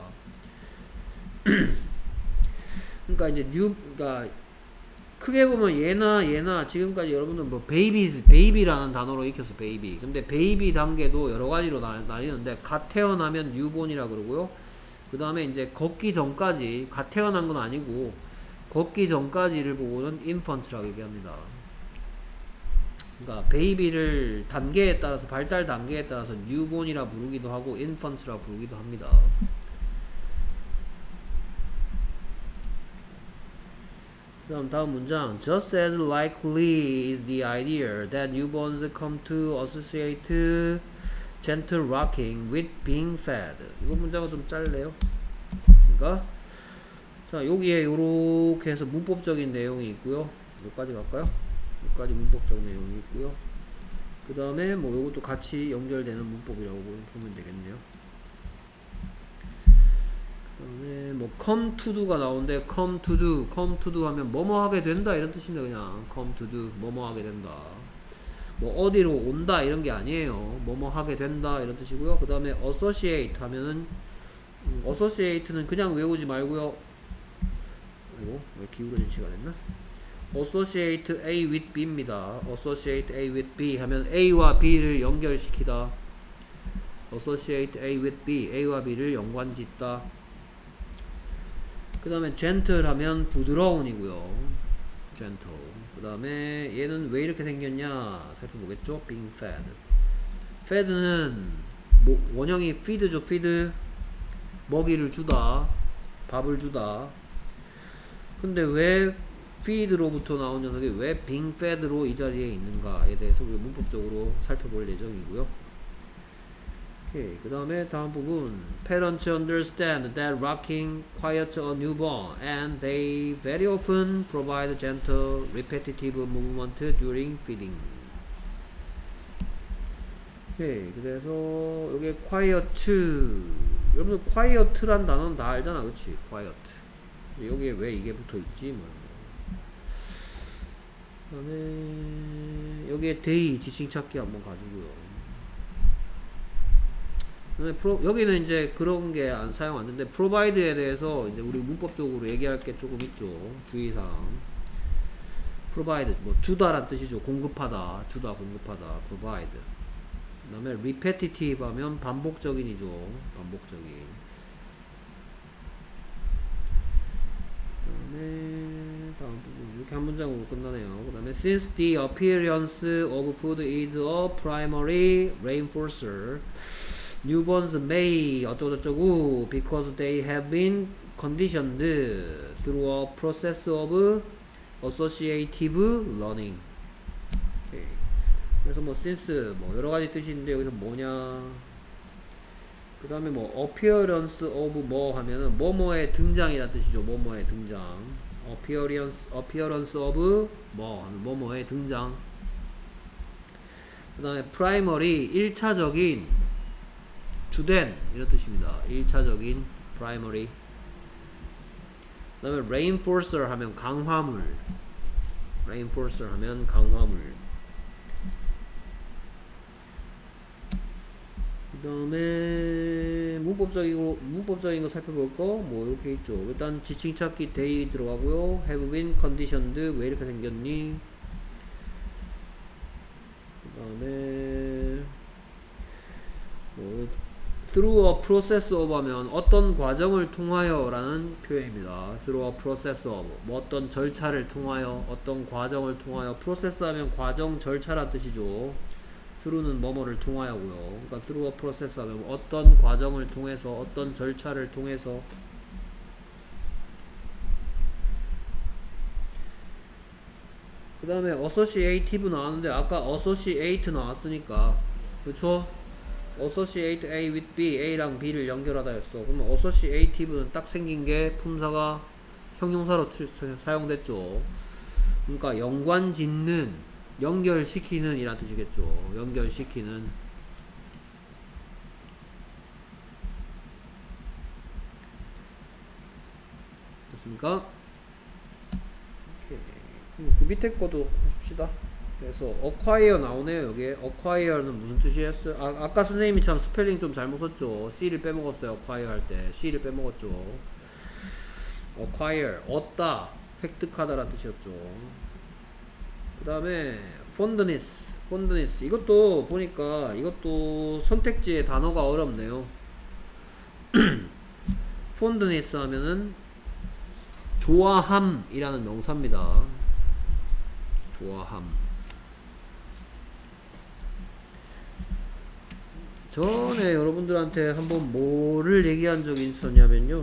그러니까 이제 그러니까 크게 보면 얘나 지금까지 여러분들 뭐 베이비라는 단어로 익혔어. 베이비. 근데 베이비 단계도 여러 가지로 나뉘는데 갓 태어나면 뉴본이라 그러고요. 그 다음에 이제 걷기 전까지 갓 태어난 건 아니고 걷기 전까지를 보고는 infant라고 얘기합니다. 그러니까 베이비를 단계에 따라서 발달 단계에 따라서 뉴본이라 부르기도 하고 infant라 부르기도 합니다. 그럼 다음 문장. Just as likely is the idea that newborns come to associate gentle rocking with being fed. 이거 문장은 좀 짧네요. 됐습니까? 자, 여기에 요렇게 해서 문법적인 내용이 있고요. 여기까지 갈까요? 여기까지 문법적 내용이 있고요. 그 다음에 뭐 요것도 같이 연결되는 문법이라고 보면 되겠네요. 그 다음에 뭐 come to do가 나오는데 come to do 하면 뭐뭐 하게 된다 이런 뜻입니다. 그냥 come to do 뭐뭐 하게 된다. 뭐 어디로 온다 이런 게 아니에요. 뭐뭐 하게 된다 이런 뜻이고요. 그 다음에 associate 하면은 associate는 그냥 외우지 말고요. 아이고 왜 기울어진 시가 됐나? associate A with B입니다. associate A with B 하면 A와 B를 연결시키다. associate A with B, A와 B를 연관짓다. 그 다음에 gentle 하면 부드러운이고요. gentle. 그 다음에 얘는 왜 이렇게 생겼냐 살펴보겠죠. being fed. fed는 뭐 원형이 feed죠. feed 먹이를 주다, 밥을 주다. 근데 왜 feed로부터 나온 녀석이 왜 being fed로 이 자리에 있는가에 대해서 우리가 문법적으로 살펴볼 예정이고요. 오케이. 그 다음에 다음 부분 Parents understand that rocking quiets a newborn and they very often provide gentle, repetitive movement during feeding. 오케이. 그래서 여기 quiet 여러분들 quiet란 단어는 다 알잖아. 그치? quiet 여기에 왜 이게 붙어있지? 뭐. 그 다음에 여기에 they 지칭찾기 한번 가지고요. 여기는 이제 그런 게 안 사용 안 되는데 provide에 대해서 이제 우리 문법적으로 얘기할 게 조금 있죠. 주의사항. provide 뭐 주다란 뜻이죠. 공급하다, 주다, 공급하다. provide. 그 다음에 repetitive 하면 반복적인이죠. 반복적인. 그 다음에 다음 부분 이렇게 한 문장으로 끝나네요. 그 다음에 since the appearance of food is a primary reinforcer, newborns may 어쩌고저쩌고 because they have been conditioned through a process of associative learning. 오케이. 그래서 뭐 since 뭐 여러가지 뜻이 있는데 여기서 뭐냐 그 다음에 뭐 appearance of 뭐 하면은 뭐뭐의 등장이라는 뜻이죠. 뭐뭐의 등장. appearance of 뭐 하면 뭐뭐의 등장. 그 다음에 primary 1차적인 주된 이런 뜻입니다. 1차적인 primary. 그 다음에 reinforcer 하면 강화물. reinforcer 하면 강화물. 그 다음에 문법적인 거 살펴볼 거 뭐 이렇게 있죠. 일단 지칭 찾기 they 들어가고요. have been conditioned 왜 이렇게 생겼니? 그 다음에 뭐 through a process of 하면 어떤 과정을 통하여 라는 표현입니다. through a process of 뭐 어떤 절차를 통하여 어떤 과정을 통하여 process 하면 과정 절차란 뜻이죠. through는 뭐뭐를 통하여고요. 그러니까 through a process 하면 어떤 과정을 통해서 어떤 절차를 통해서. 그 다음에 associative 나왔는데 아까 associate 나왔으니까 그쵸? associate A with B, A랑 B를 연결하다 였어. 그러면 associative는 딱 생긴게 품사가 형용사로 사용됐죠. 그러니까 연관짓는 연결시키는 이란 뜻이겠죠. 연결시키는. 됐습니까? 오케이. 그 밑에 거도 봅시다. 그래서 acquire 나오네요. 여기에 acquire는 무슨 뜻이었어요? 아까 선생님이 참 스펠링 좀 잘못 썼죠. C를 빼먹었어요. acquire 할 때 C를 빼먹었죠. acquire 얻다, 획득하다라는 뜻이었죠. 그 다음에 fondness 이것도 보니까 이것도 선택지의 단어가 어렵네요. fondness 하면은 좋아함이라는 명사입니다. 좋아함. 전에 여러분들한테 한번 뭐를 얘기한 적이 있었냐면요,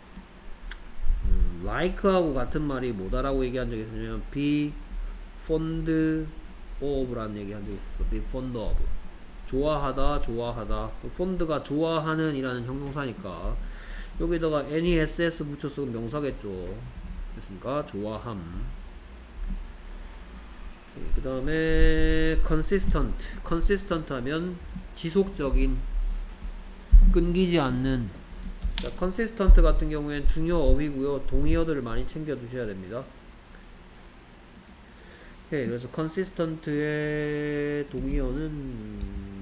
like하고 같은 말이 뭐다라고 얘기한 적이 있었냐면 be fond of 라는 얘기 한 적이 있었어. be fond of 좋아하다. fond가 좋아하는 이라는 형용사니까 여기다가 NESS 붙여서 명사겠죠. 됐습니까? 좋아함. 그 다음에 consistent 하면 지속적인, 끊기지 않는. 자, consistent 같은 경우엔 중요 어휘고요. 동의어들을 많이 챙겨 두셔야 됩니다. 네, 그래서 consistent의 동의어는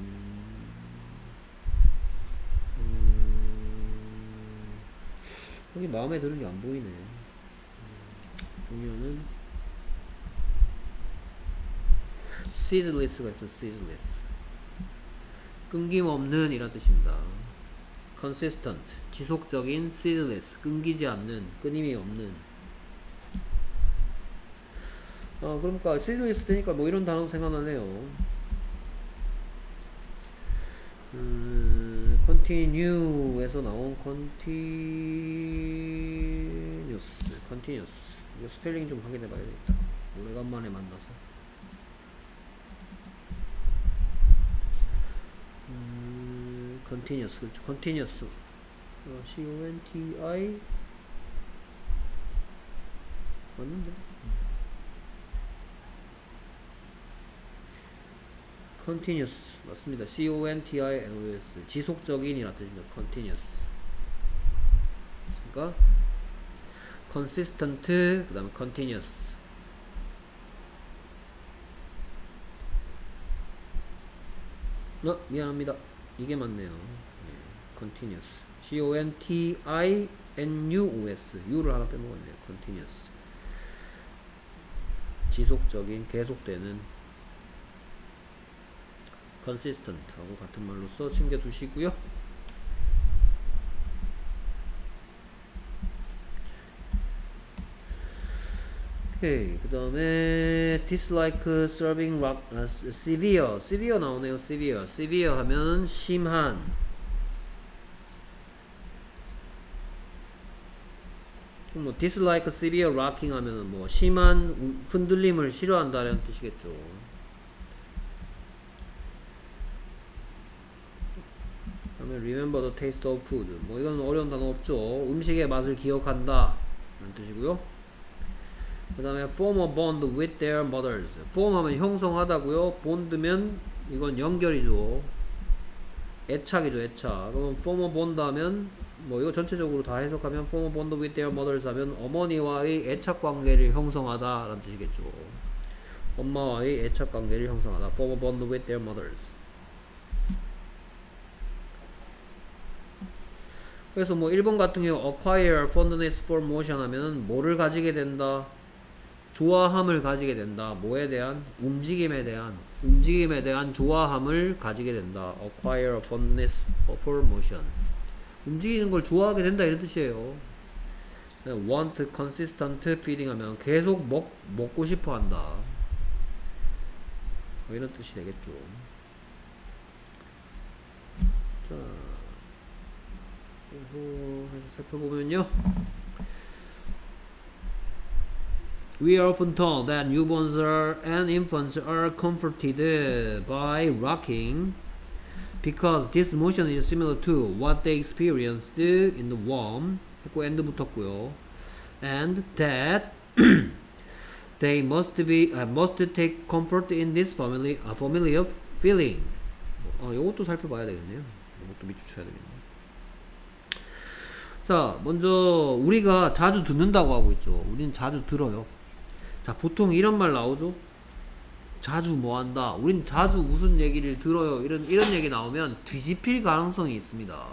여기 마음에 드는 게 안 보이네. 동의어는 ceaseless가 있어요. ceaseless. 끊김없는 이란 뜻입니다. consistent, 지속적인, ceaseless, 끊기지 않는, 끊임이 없는. 그러니까 ceaseless 되니까 뭐 이런 단어 생각나네요. continue에서 나온 continuous. 이거 스펠링 좀 확인해 봐야겠다. 오래간만에 만나서. continuous, 그렇죠. continuous. C-O-N-T-I 맞는데? continuous 맞습니다. C-O-N-T-I-N-O-S 지속적인이라는 뜻입니다. continuous. 그러니까 consistent 그 다음에 continuous. 미안합니다. 이게 맞네요. continuous. C-O-N-T-I-N-U-O-S U를 하나 빼먹었네요. continuous. 지속적인, 계속되는. consistent 하고 같은 말로써 챙겨두시고요. 오케이. 그 다음에 dislike serving rock, severe 나오네요. severe 하면 심한. 뭐 dislike severe rocking 하면 뭐 심한 흔들림을 싫어한다는 뜻이겠죠. 그다음에 remember the taste of food. 뭐 이건 어려운 단어 없죠. 음식의 맛을 기억한다 라는 뜻이고요. 그 다음에 form a bond with their mothers. form 하면 형성하다고요. bond면 이건 연결이죠. 애착이죠. 애착. 그럼 form a bond 하면 뭐 이거 전체적으로 다 해석하면 form a bond with their mothers 하면 어머니와의 애착 관계를 형성하다 라는 뜻이겠죠. 엄마와의 애착 관계를 형성하다. form a bond with their mothers. 그래서 뭐 1번 같은 경우 acquire fondness for motion 하면은 뭐를 가지게 된다? 좋아함을 가지게 된다. 뭐에 대한? 움직임에 대한 좋아함을 가지게 된다. acquire fondness for motion. 움직이는 걸 좋아하게 된다 이런 뜻이에요. want consistent feeding 하면 계속 먹고 싶어 한다. 뭐 이런 뜻이 되겠죠. 자, 그래서 살펴보면요. We are often told that newborns and infants are comforted by rocking because this motion is similar to what they experienced in the womb. 했고 and 붙었고요. And that they must take comfort in this familiar feeling. 이것도 살펴봐야 되겠네요. 이것도 밑줄 쳐야 되겠네요. 자, 먼저 우리가 자주 듣는다고 하고 있죠. 우리는 자주 들어요. 자, 보통 이런 말 나오죠. 자주 뭐 한다. 우린 자주 무슨 얘기를 들어요. 이런 얘기 나오면 뒤집힐 가능성이 있습니다.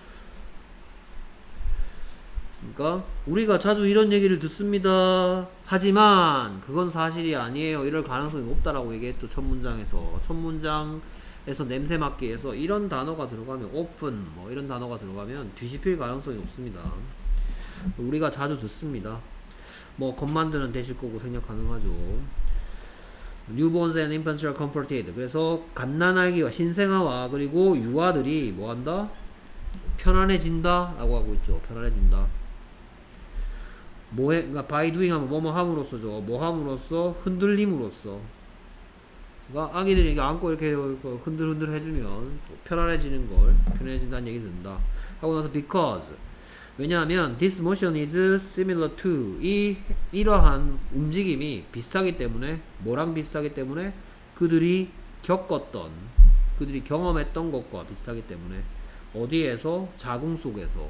그러니까 우리가 자주 이런 얘기를 듣습니다. 하지만 그건 사실이 아니에요. 이럴 가능성이 높다라고 얘기했죠. 첫 문장에서. 첫 문장에서 냄새 맡기에서 이런 단어가 들어가면 open 뭐 이런 단어가 들어가면 뒤집힐 가능성이 높습니다. 우리가 자주 듣습니다. 뭐 겉만드는 되실 거고 생략 가능하죠. Newborns and infants are comforted. 그래서 갓난아기와 신생아와 그리고 유아들이 뭐한다? 편안해진다 라고 하고 있죠. 편안해진다. 뭐해? 그러니까 by doing 하면 뭐뭐 함으로써죠. 뭐 함으로써? 흔들림으로써. 그러니까 아기들이 이렇게 안고 이렇게 흔들흔들 해주면 편안해지는 걸, 편안해진다는 얘기 든다. 하고 나서 because 왜냐하면 this motion is similar to 이러한 움직임이 비슷하기 때문에 뭐랑 비슷하기 때문에 그들이 겪었던 그들이 경험했던 것과 비슷하기 때문에 어디에서? 자궁 속에서.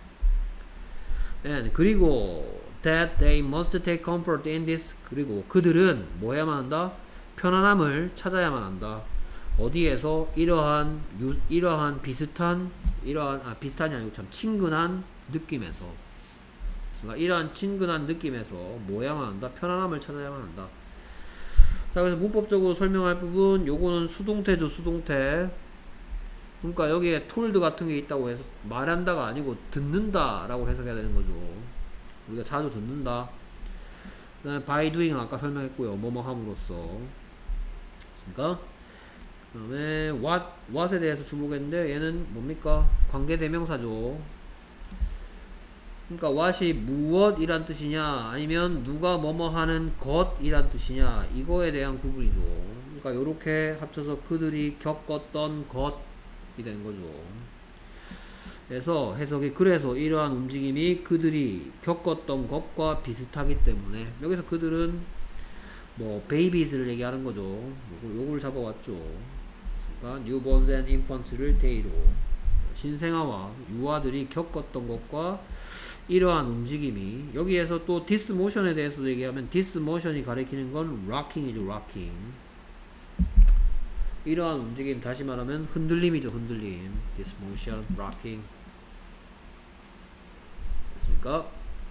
And 그리고 that they must take comfort in this 그리고 그들은 뭐 해야만 한다? 편안함을 찾아야만 한다. 어디에서? 이러한 비슷한 비슷한이 아니고 참 친근한 느낌에서 이러한 친근한 느낌에서 뭐 해야만 한다? 편안함을 찾아야만 한다. 자, 그래서 문법적으로 설명할 부분 요거는 수동태죠. 수동태. 그러니까 여기에 told 같은 게 있다고 해서 말한다가 아니고 듣는다 라고 해석해야 되는 거죠. 우리가 자주 듣는다. 그 다음에 by doing은 아까 설명했고요. 뭐뭐 함으로써. 그러니까 그 다음에 what에 대해서 주목했는데 얘는 뭡니까? 관계대명사죠. 그러니까 what이 무엇이란 뜻이냐 아니면 누가 뭐뭐 하는 것이란 뜻이냐 이거에 대한 구분이죠. 그러니까 요렇게 합쳐서 그들이 겪었던 것이 되는 거죠. 그래서 해석이 그래서 이러한 움직임이 그들이 겪었던 것과 비슷하기 때문에 여기서 그들은 뭐 베이비스를 얘기하는 거죠. 요걸 잡아왔죠. 그러니까 newborns and infants를 대의로 신생아와 유아들이 겪었던 것과 이러한 움직임이 여기에서 또 this motion에 대해서도 얘기하면 this motion이 가리키는 건 rocking이죠. rocking 이러한 움직임 다시 말하면 흔들림이죠. 흔들림 this motion, rocking 됐습니까?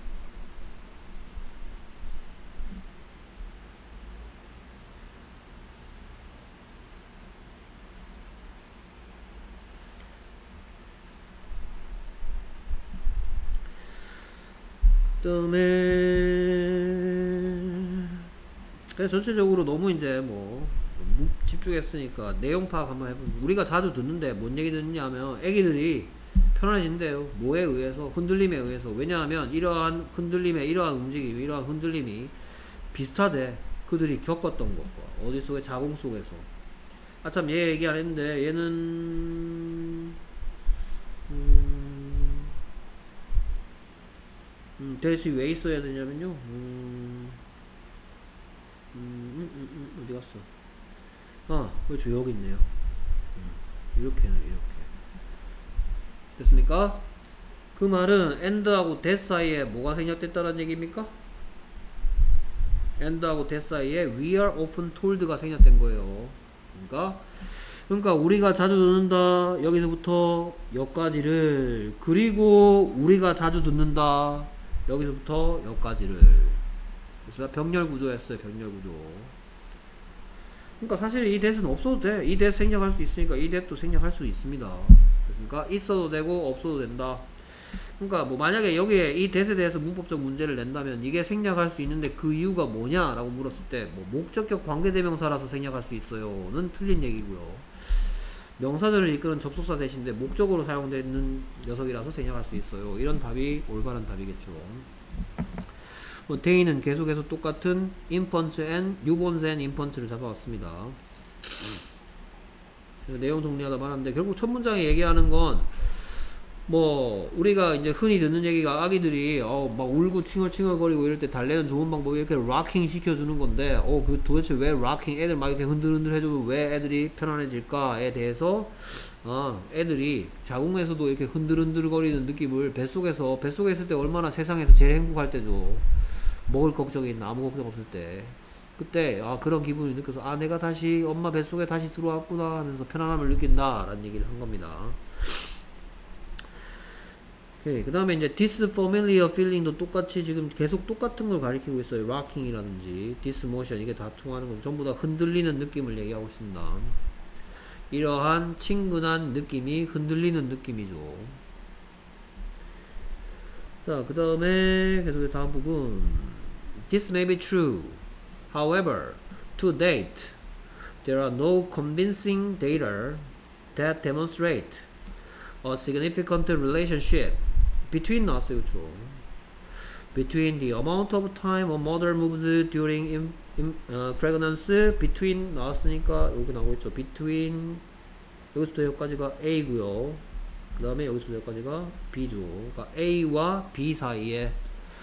그다음에 그래서 전체적으로 너무 이제 뭐 집중했으니까 내용 파악 한번 해보면 우리가 자주 듣는데 뭔 얘기 듣느냐 하면 애기들이 편안해진대요. 뭐에 의해서? 흔들림에 의해서. 왜냐하면 이러한 흔들림에 이러한 움직임 이러한 흔들림이 비슷하대. 그들이 겪었던 것과 어디 속에? 자궁 속에서. 아 참 얘 얘기 안 했는데 얘는 대시 왜 있어야 되냐면요. 어디 갔어? 아, 그렇죠. 여기 있네요. 이렇게는 이렇게. 됐습니까? 그 말은 and하고 that 사이에 뭐가 생략됐다는 얘기입니까? and하고 that 사이에 we are often told가 생략된 거예요. 그러니까 우리가 자주 듣는다. 여기서부터 여기까지를 그리고 우리가 자주 듣는다. 여기서부터 여기까지를. 그래서 병렬구조였어요. 병렬구조. 그러니까 사실 이 that은 없어도 돼. 이 that 생략할 수 있으니까 이 that도 생략할 수 있습니다. 됐습니까? 있어도 되고 없어도 된다. 그러니까 뭐 만약에 여기에 이 that에 대해서 문법적 문제를 낸다면 이게 생략할 수 있는데 그 이유가 뭐냐 라고 물었을 때 뭐 목적격 관계대명사라서 생략할 수 있어요 는 틀린 얘기고요. 명사들을 이끄는 접속사 대신에 목적으로 사용되는 녀석이라서 생략할 수 있어요. 이런 답이 올바른 답이겠죠. they는 계속해서 똑같은 infants and newborns and infants를 잡아왔습니다. 내용 정리하다 말았는데 결국 첫 문장에 얘기하는 건 뭐 우리가 이제 흔히 듣는 얘기가 아기들이 막 울고 칭얼칭얼거리고 이럴 때 달래는 좋은 방법이 이렇게 락킹 시켜주는 건데 그 도대체 왜 락킹 애들 막 이렇게 흔들흔들 해주면 왜 애들이 편안해질까에 대해서 애들이 자궁에서도 이렇게 흔들흔들거리는 느낌을 뱃속에 있을 때 얼마나 세상에서 제일 행복할 때죠. 먹을 걱정이 있나 아무 걱정 없을 때 그때 그런 기분을 느껴서 내가 다시 엄마 뱃속에 다시 들어왔구나 하면서 편안함을 느낀다 라는 얘기를 한 겁니다. 그 다음에 이제 this familiar feeling도 똑같이 지금 계속 똑같은 걸 가리키고 있어요. rocking이라든지 this motion 이게 다 통하는 거죠. 전부 다 흔들리는 느낌을 얘기하고 있습니다. 이러한 친근한 느낌이 흔들리는 느낌이죠. 자, 그 다음에 계속 다음 부분 this may be true. However, to date, there are no convincing data that demonstrate a significant relationship between 나왔어요. between the amount of time a mother moves during pregnancy 나왔으니까 여기 나오고 있죠. between 여기서부터 여기까지가 A고요. 그 다음에 여기서부터 여기까지가 B죠. 그러니까 A와 B 사이에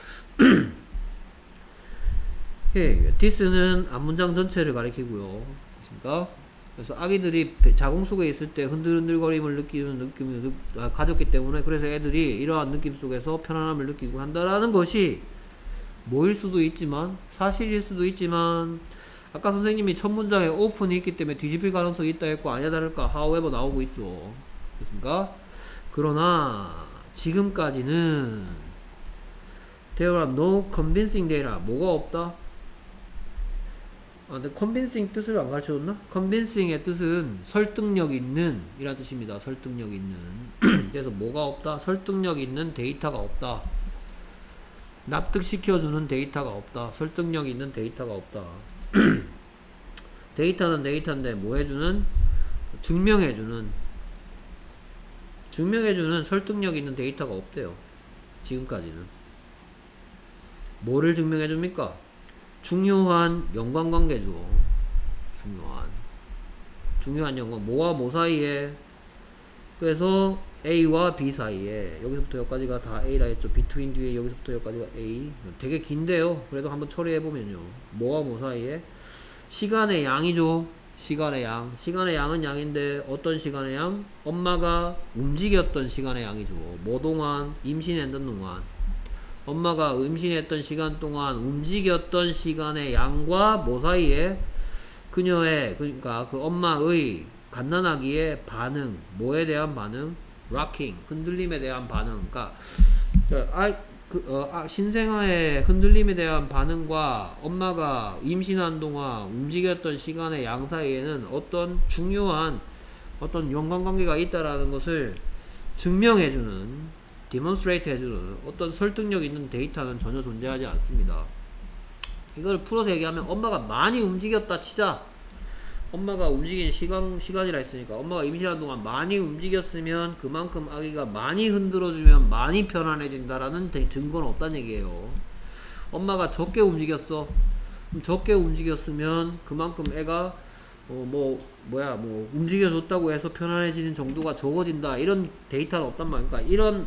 this는 앞문장 전체를 가리키고요. 됐습니까? 그래서 아기들이 자궁 속에 있을 때 흔들흔들거림을 느끼는 느낌을 가졌기 때문에, 그래서 애들이 이러한 느낌 속에서 편안함을 느끼고 한다라는 것이 뭐일 수도 있지만, 사실일 수도 있지만, 아까 선생님이 첫 문장에 open이 있기 때문에 뒤집힐 가능성이 있다 했고, 아니야 다를까 however 나오고 있죠. 됐습니까? 그러나 지금까지는 there are no convincing data. 뭐가 없다? 근데 convincing 뜻을 안 가르쳐줬나? convincing의 뜻은 설득력 있는 이란 뜻입니다. 설득력 있는. 그래서 뭐가 없다? 설득력 있는 데이터가 없다. 납득시켜주는 데이터가 없다. 설득력 있는 데이터가 없다. 데이터는 데이터인데 뭐 해주는? 증명해주는 설득력 있는 데이터가 없대요. 지금까지는. 뭐를 증명해줍니까? 중요한 연관관계죠. 중요한 연관. 뭐와 뭐 사이에? 그래서 A와 B 사이에, 여기서부터 여기까지가 다 A라 했죠. between 뒤에 여기서부터 여기까지가 A. 되게 긴데요. 그래도 한번 처리해보면요. 뭐와 뭐 사이에? 시간의 양이죠. 시간의 양. 시간의 양은 양인데 어떤 시간의 양? 엄마가 움직였던 시간의 양이죠. 뭐 동안? 임신했던 동안. 엄마가 임신했던 시간 동안 움직였던 시간의 양과 뭐 사이에? 그녀의, 그러니까 그 엄마의 갓난아기의 반응. 뭐에 대한 반응? rocking. 흔들림에 대한 반응. 그러니까 신생아의 흔들림에 대한 반응과 엄마가 임신한 동안 움직였던 시간의 양 사이에는 어떤 중요한 어떤 연관관계가 있다라는 것을 증명해주는, demonstrate 해주는 어떤 설득력 있는 데이터는 전혀 존재하지 않습니다. 이걸 풀어서 얘기하면 엄마가 많이 움직였다 치자. 엄마가 움직인 시간이라 했으니까 엄마가 임신하는 동안 많이 움직였으면 그만큼 아기가 많이 흔들어주면 많이 편안해진다라는 증거는 없다는 얘기예요. 엄마가 적게 움직였어. 적게 움직였으면 그만큼 애가 움직여줬다고 해서 편안해지는 정도가 적어진다, 이런 데이터는 없단 말이니까. 이런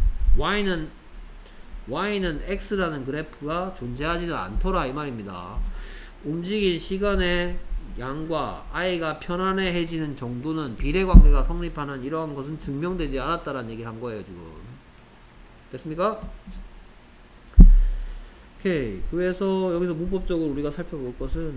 y는 x라는 그래프가 존재하지는 않더라 이 말입니다. 움직인 시간의 양과 아이가 편안해지는 정도는 비례관계가 성립하는 이러한 것은 증명되지 않았다라는 얘기를 한 거예요 지금. 됐습니까? 오케이. 그래서 여기서 문법적으로 우리가 살펴볼 것은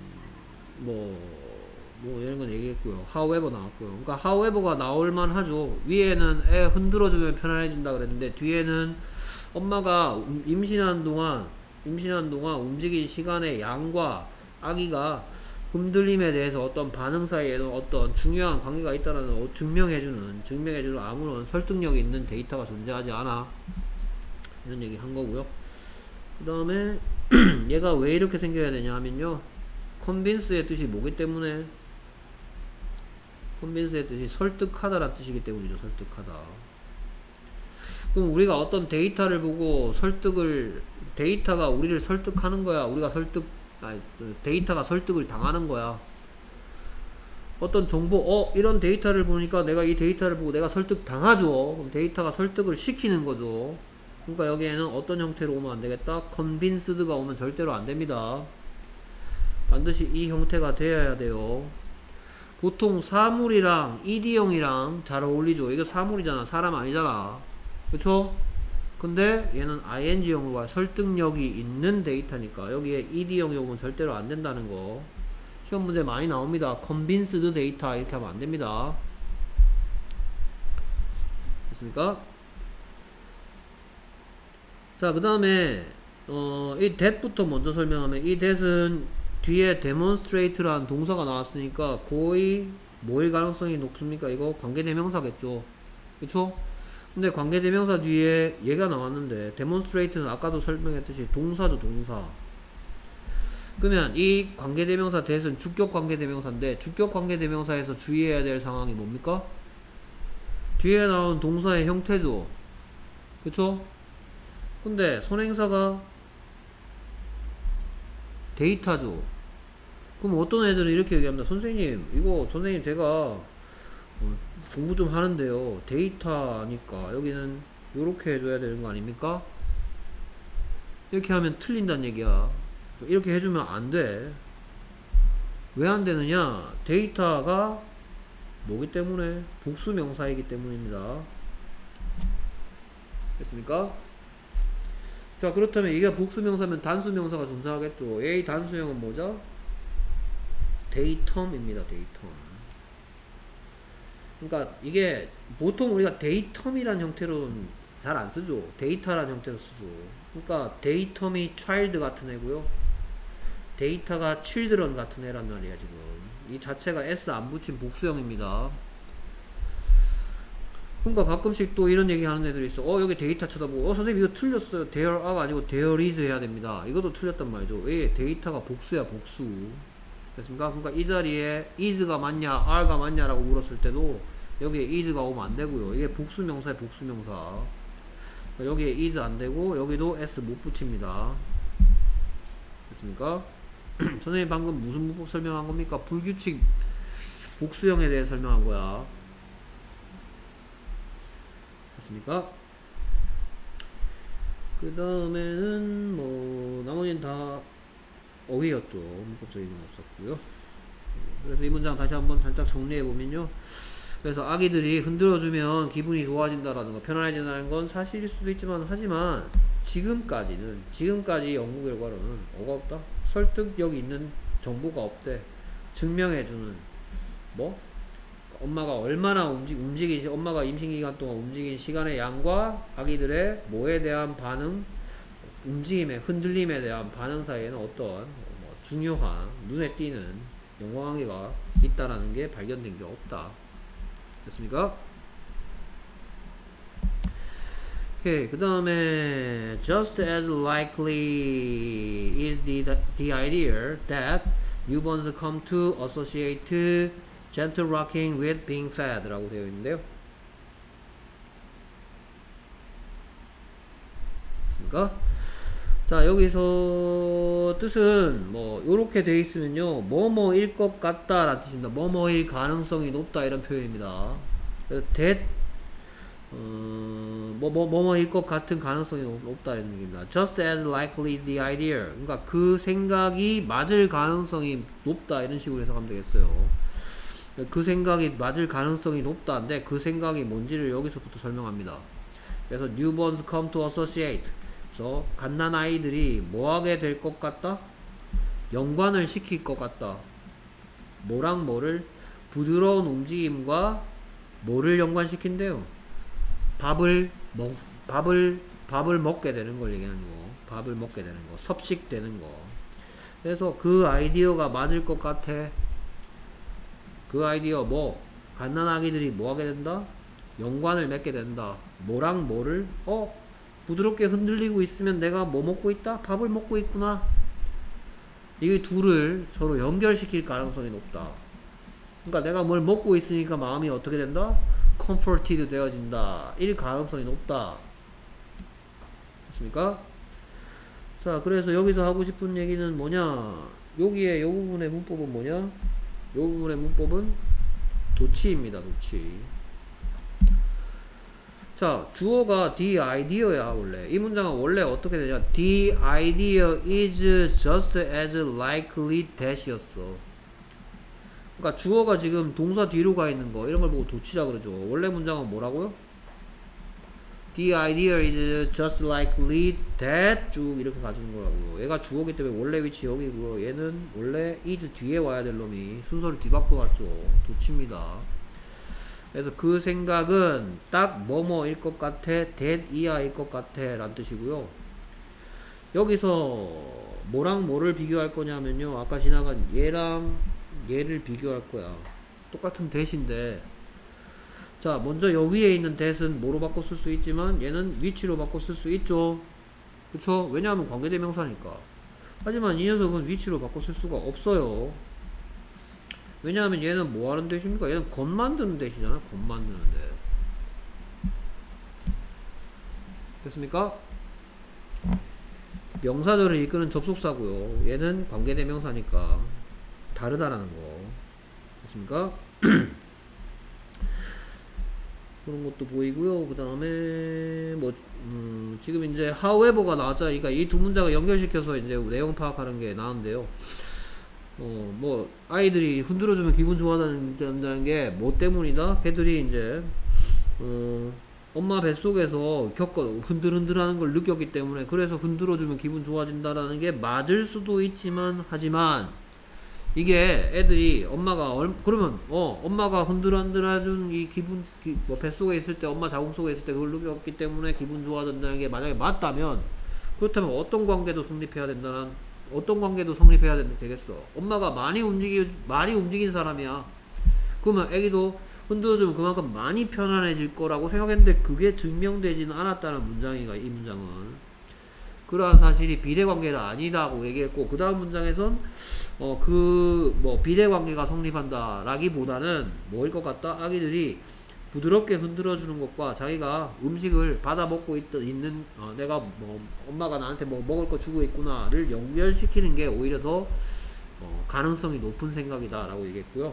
이런 건 얘기했고요. however 나왔고요. 그러니까 however가 나올만 하죠. 위에는 애 흔들어주면 편안해진다 그랬는데 뒤에는 엄마가 임신한 동안 움직인 시간의 양과 아기가 흔들림에 대해서 어떤 반응 사이에는 어떤 중요한 관계가 있다는 걸 증명해주는 아무런 설득력 있는 데이터가 존재하지 않아, 이런 얘기 한 거고요. 그 다음에 얘가 왜 이렇게 생겨야 되냐 하면요, convince의 뜻이 뭐기 때문에? convince의 뜻이 설득하다라는 뜻이기 때문이죠. 설득하다. 그럼 우리가 어떤 데이터를 보고 데이터가 우리를 설득하는 거야? 데이터가 설득을 당하는 거야? 어떤 정보, 이런 데이터를 보니까 내가 이 데이터를 보고 내가 설득 당하죠. 그럼 데이터가 설득을 시키는 거죠. 그러니까 여기에는 어떤 형태로 오면 안 되겠다? convinced가 오면 절대로 안 됩니다. 반드시 이 형태가 되어야 돼요. 보통 사물이랑 ed형이랑 잘 어울리죠. 이거 사물이잖아. 사람 아니잖아. 그쵸? 근데 얘는 ing형으로 와. 설득력이 있는 데이터니까 여기에 ed형이 오면 절대로 안 된다는 거. 시험 문제 많이 나옵니다. convinced 데이터 이렇게 하면 안 됩니다. 됐습니까? 자, 그 다음에 이 that부터 먼저 설명하면, 이 that은 뒤에 demonstrate라는 동사가 나왔으니까 거의 뭐일 가능성이 높습니까? 이거 관계대명사겠죠. 그쵸? 근데 관계대명사 뒤에 얘가 나왔는데 demonstrate는 아까도 설명했듯이 동사죠. 동사. 그러면 이 관계대명사 that은 주격 관계대명사인데, 주격 관계대명사에서 주의해야 될 상황이 뭡니까? 뒤에 나온 동사의 형태죠. 그쵸? 근데 선행사가 데이터죠. 그럼 어떤 애들은 이렇게 얘기합니다. 선생님, 이거 선생님 제가 공부 좀 하는데요. 데이터니까 여기는 요렇게 해줘야 되는 거 아닙니까? 이렇게 하면 틀린다는 얘기야. 이렇게 해주면 안 돼. 왜 안 되느냐? 데이터가 뭐기 때문에? 복수 명사이기 때문입니다. 됐습니까? 자, 그렇다면 이게 복수 명사면 단수 명사가 존재하겠죠. A 단수형은 뭐죠? 데이텀입니다. 데이텀. 그러니까 이게 보통 우리가 데이텀이란 형태로는 잘 안 쓰죠. 데이터란 형태로 쓰죠. 그러니까 데이텀이 child 같은 애고요. 데이터가 children 같은 애란 말이야 지금. 이 자체가 s 안 붙인 복수형입니다. 그러니까 가끔씩 또 이런 얘기 하는 애들이 있어. 여기 데이터 쳐다보고 선생님 이거 틀렸어요. there are가 아니고 there is 해야 됩니다. 이것도 틀렸단 말이죠. 왜? 데이터가 복수야 복수. 됐습니까? 그러니까 이 자리에 is가 맞냐 are가 맞냐라고 물었을 때도 여기에 is가 오면 안 되고요. 이게 복수명사의 복수명사. 여기에 is 안 되고 여기도 s 못 붙입니다. 됐습니까? 선생님 방금 무슨 문법 설명한 겁니까? 불규칙 복수형에 대해 설명한 거야. 됐습니까? 그 다음에는 뭐 나머지는 다 어휘였죠. 문법적인 건 없었고요. 그래서 이 문장 다시 한번 살짝 정리해 보면요. 그래서 아기들이 흔들어주면 기분이 좋아진다라는 거, 편안해진다는 건 사실일 수도 있지만, 하지만 지금까지 연구 결과로는 뭐가 없다? 설득력이 있는 정보가 없대. 증명해주는 뭐? 엄마가 얼마나 움직이지, 엄마가 임신기간 동안 움직인 시간의 양과 아기들의 뭐에 대한 반응, 움직임의 흔들림에 대한 반응 사이에는 어떤 중요한 눈에 띄는 연관관계가 있다라는 게 발견된 게 없다. 됐습니까? 오케이. 그 다음에 just as likely is the idea that newborns come to associate gentle rocking with being fed 라고 되어 있는데요. 됐습니까? 자, 여기서 뜻은 뭐 요렇게 되어 있으면요, 뭐뭐일 것 같다 라는 뜻입니다. 뭐뭐일 가능성이 높다 이런 표현입니다. 그래서 뭐뭐일 것 같은 가능성이 높다 이런 얘기입니다. Just as likely is the idea. 그러니까 그 생각이 맞을 가능성이 높다 이런 식으로 해석하면 되겠어요. 그 생각이 맞을 가능성이 높다인데 그 생각이 뭔지를 여기서부터 설명합니다. 그래서 newborns come to associate. 그래서 갓난아이들이 뭐하게 될 것 같다? 연관을 시킬 것 같다. 뭐랑 뭐를? 부드러운 움직임과 뭐를 연관시킨대요? 밥을 먹게 되는 걸 얘기하는 거. 밥을 먹게 되는 거. 섭식되는 거. 그래서 그 아이디어가 맞을 것 같아. 그 아이디어 뭐? 갓난아기들이 뭐하게 된다? 연관을 맺게 된다. 뭐랑 뭐를? 부드럽게 흔들리고 있으면 내가 뭐 먹고 있다? 밥을 먹고 있구나. 이 둘을 서로 연결시킬 가능성이 높다. 그러니까 내가 뭘 먹고 있으니까 마음이 어떻게 된다? comforted 되어진다. 일 가능성이 높다. 됐습니까? 자, 그래서 여기서 하고 싶은 얘기는 뭐냐? 여기에 요 부분의 문법은 뭐냐? 요 부분의 문법은 도치입니다. 도치. 자, 주어가 the idea야. 원래 이 문장은 원래 어떻게 되냐? The idea is just as likely that이었어. 그러니까 주어가 지금 동사 뒤로 가 있는 거 이런 걸 보고 도치라 그러죠. 원래 문장은 뭐라고요? The idea is just likely that 쭉 이렇게 가지는 거라고요. 얘가 주어기 때문에 원래 위치 여기고요. 얘는 원래 is 뒤에 와야 될 놈이 순서를 뒤바꿔 갔죠. 도치입니다. 그래서 그 생각은 딱 뭐뭐일 것 같아, that 이하일 것 같아 라는 뜻이고요. 여기서 뭐랑 뭐를 비교할 거냐면요, 아까 지나간 얘랑 얘를 비교할 거야. 똑같은 that인데, 자, 먼저 여기에 있는 that은 뭐로 바꿔 쓸 수 있지만 얘는 위치로 바꿔 쓸 수 있죠. 그쵸? 왜냐하면 관계대명사니까. 하지만 이 녀석은 위치로 바꿔 쓸 수가 없어요. 왜냐하면 얘는 뭐 하는 대시입니까? 얘는 것 만드는 대시잖아. 것 만드는 대. 됐습니까? 명사들을 이끄는 접속사고요. 얘는 관계대명사니까 다르다라는 거. 됐습니까? 그런 것도 보이고요. 그 다음에 뭐 지금 이제 however가 나왔잖아요. 그러니까 이 두 문장을 연결시켜서 이제 내용 파악하는 게 나은데요. 뭐 아이들이 흔들어주면 기분 좋아한다는 게 뭐 때문이다? 걔들이 이제 엄마 뱃속에서 흔들흔들하는 걸 느꼈기 때문에, 그래서 흔들어주면 기분 좋아진다라는 게 맞을 수도 있지만, 하지만 이게 애들이 그러면 엄마가 흔들흔들해준 이 뭐 뱃속에 있을 때, 엄마 자궁 속에 있을 때 그걸 느꼈기 때문에 기분 좋아진다는 게 만약에 맞다면, 그렇다면 어떤 관계도 성립해야 되겠어? 엄마가 많이 움직인 사람이야. 그러면 애기도 흔들어주면 그만큼 많이 편안해질 거라고 생각했는데, 그게 증명되지는 않았다는 문장이가, 이 문장은. 그러한 사실이 비대관계가 아니다고 얘기했고, 그 다음 문장에선 비대관계가 성립한다 라기보다는 뭐일 것 같다? 아기들이 부드럽게 흔들어주는 것과 자기가 음식을 받아 먹고 있는 내가 뭐 엄마가 나한테 뭐 먹을 거 주고 있구나를 연결시키는 게 오히려 더 가능성이 높은 생각이다 라고 얘기했고요.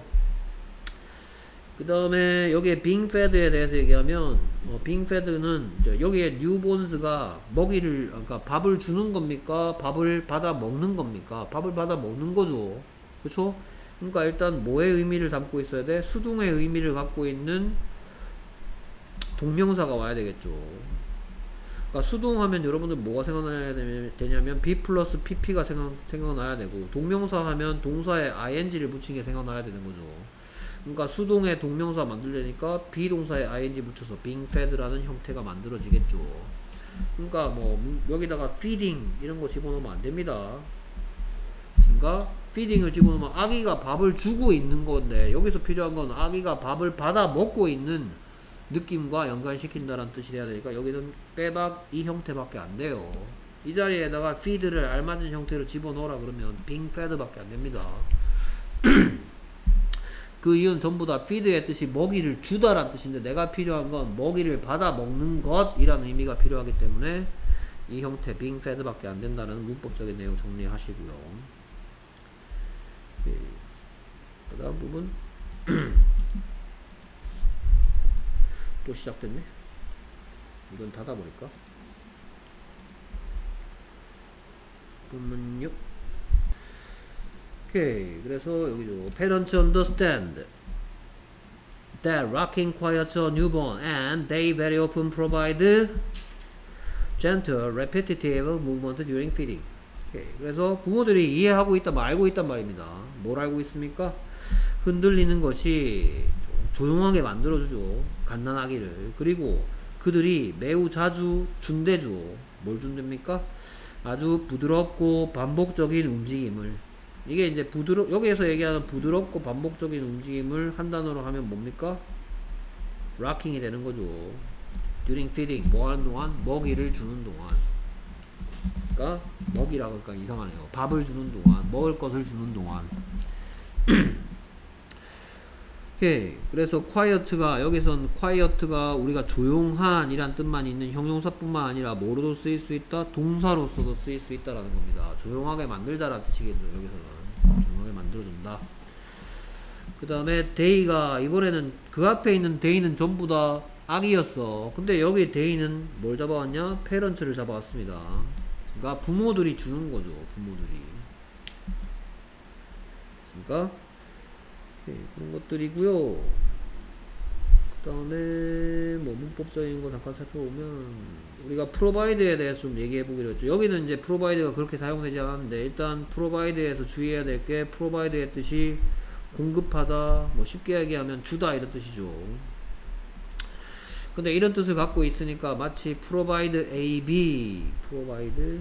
그 다음에 여기에 being fed에 대해서 얘기하면 being fed는 여기에 newborns가 그러니까 밥을 주는 겁니까? 밥을 받아 먹는 겁니까? 밥을 받아 먹는 거죠. 그쵸? 그러니까 일단 뭐의 의미를 담고 있어야 돼? 수동의 의미를 갖고 있는 동명사가 와야 되겠죠. 그러니까 수동하면 여러분들 뭐가 생각나야 되냐면 B 플러스 PP가 생각나야 되고, 동명사 하면 동사에 ing를 붙인 게 생각나야 되는 거죠. 그러니까 수동의 동명사 만들려니까 비동사에 ing 붙여서 being fed라는 형태가 만들어지겠죠. 그러니까 뭐 여기다가 feeding 이런 거 집어넣으면 안 됩니다. 그러니까 feeding을 집어넣으면 아기가 밥을 주고 있는 건데, 여기서 필요한 건 아기가 밥을 받아 먹고 있는 느낌과 연관시킨다는 뜻이 돼야 되니까 여기는 빼박 이 형태밖에 안 돼요. 이 자리에다가 feed를 알맞은 형태로 집어넣으라 그러면 being fed 밖에 안 됩니다. 그 이유는 전부 다 feed의 뜻이 먹이를 주다란 뜻인데, 내가 필요한 건 먹이를 받아 먹는 것이라는 의미가 필요하기 때문에 이 형태 being fed 밖에 안 된다는 문법적인 내용 정리하시고요. 그 다음 부분 또 시작됐네. 이건 닫아버릴까? 부분 6. 오케이. 그래서 여기죠. Parents understand that rocking quiets a newborn and they very often provide gentle, repetitive movement during feeding. 오케이. 그래서 부모들이 이해하고 있단 알고 있단 말입니다. 뭘 알고 있습니까? 흔들리는 것이 조용하게 만들어주죠. 갓난아기를. 그리고 그들이 매우 자주 준대죠. 뭘 준답니까? 아주 부드럽고 반복적인 움직임을. 이게 이제 여기에서 얘기하는 부드럽고 반복적인 움직임을 한 단어로 하면 뭡니까? rocking이 되는 거죠. during feeding, 뭐 하는 동안? 먹이를 주는 동안. 그러니까 먹이라고 하니까 이상하네요. 밥을 주는 동안, 먹을 것을 주는 동안. 오케이. 그래서 quiet가, 여기선 quiet가 우리가 조용한 이란 뜻만 있는 형용사뿐만 아니라 뭐로도 쓰일 수 있다? 동사로서도 쓰일 수 있다라는 겁니다. 조용하게 만들다라는 뜻이겠죠. 여기서는 조용하게 만들어준다. 그 다음에 they가, 이번에는 그 앞에 있는 they는 전부 다 악이었어. 근데 여기 they는 뭘 잡아왔냐? parents를 잡아왔습니다. 그러니까 부모들이 주는 거죠. 부모들이. 그러니까 그런 것들이고요. 그 다음에 뭐 문법적인 거 잠깐 살펴보면, 우리가 provide에 대해서 좀 얘기해 보기로 했죠. 여기는 이제 provide가 그렇게 사용되지 않았는데, 일단 provide에서 주의해야 될 게, provide의 뜻이 공급하다, 뭐 쉽게 얘기하면 주다 이런 뜻이죠. 근데 이런 뜻을 갖고 있으니까 마치 provide A, B, provide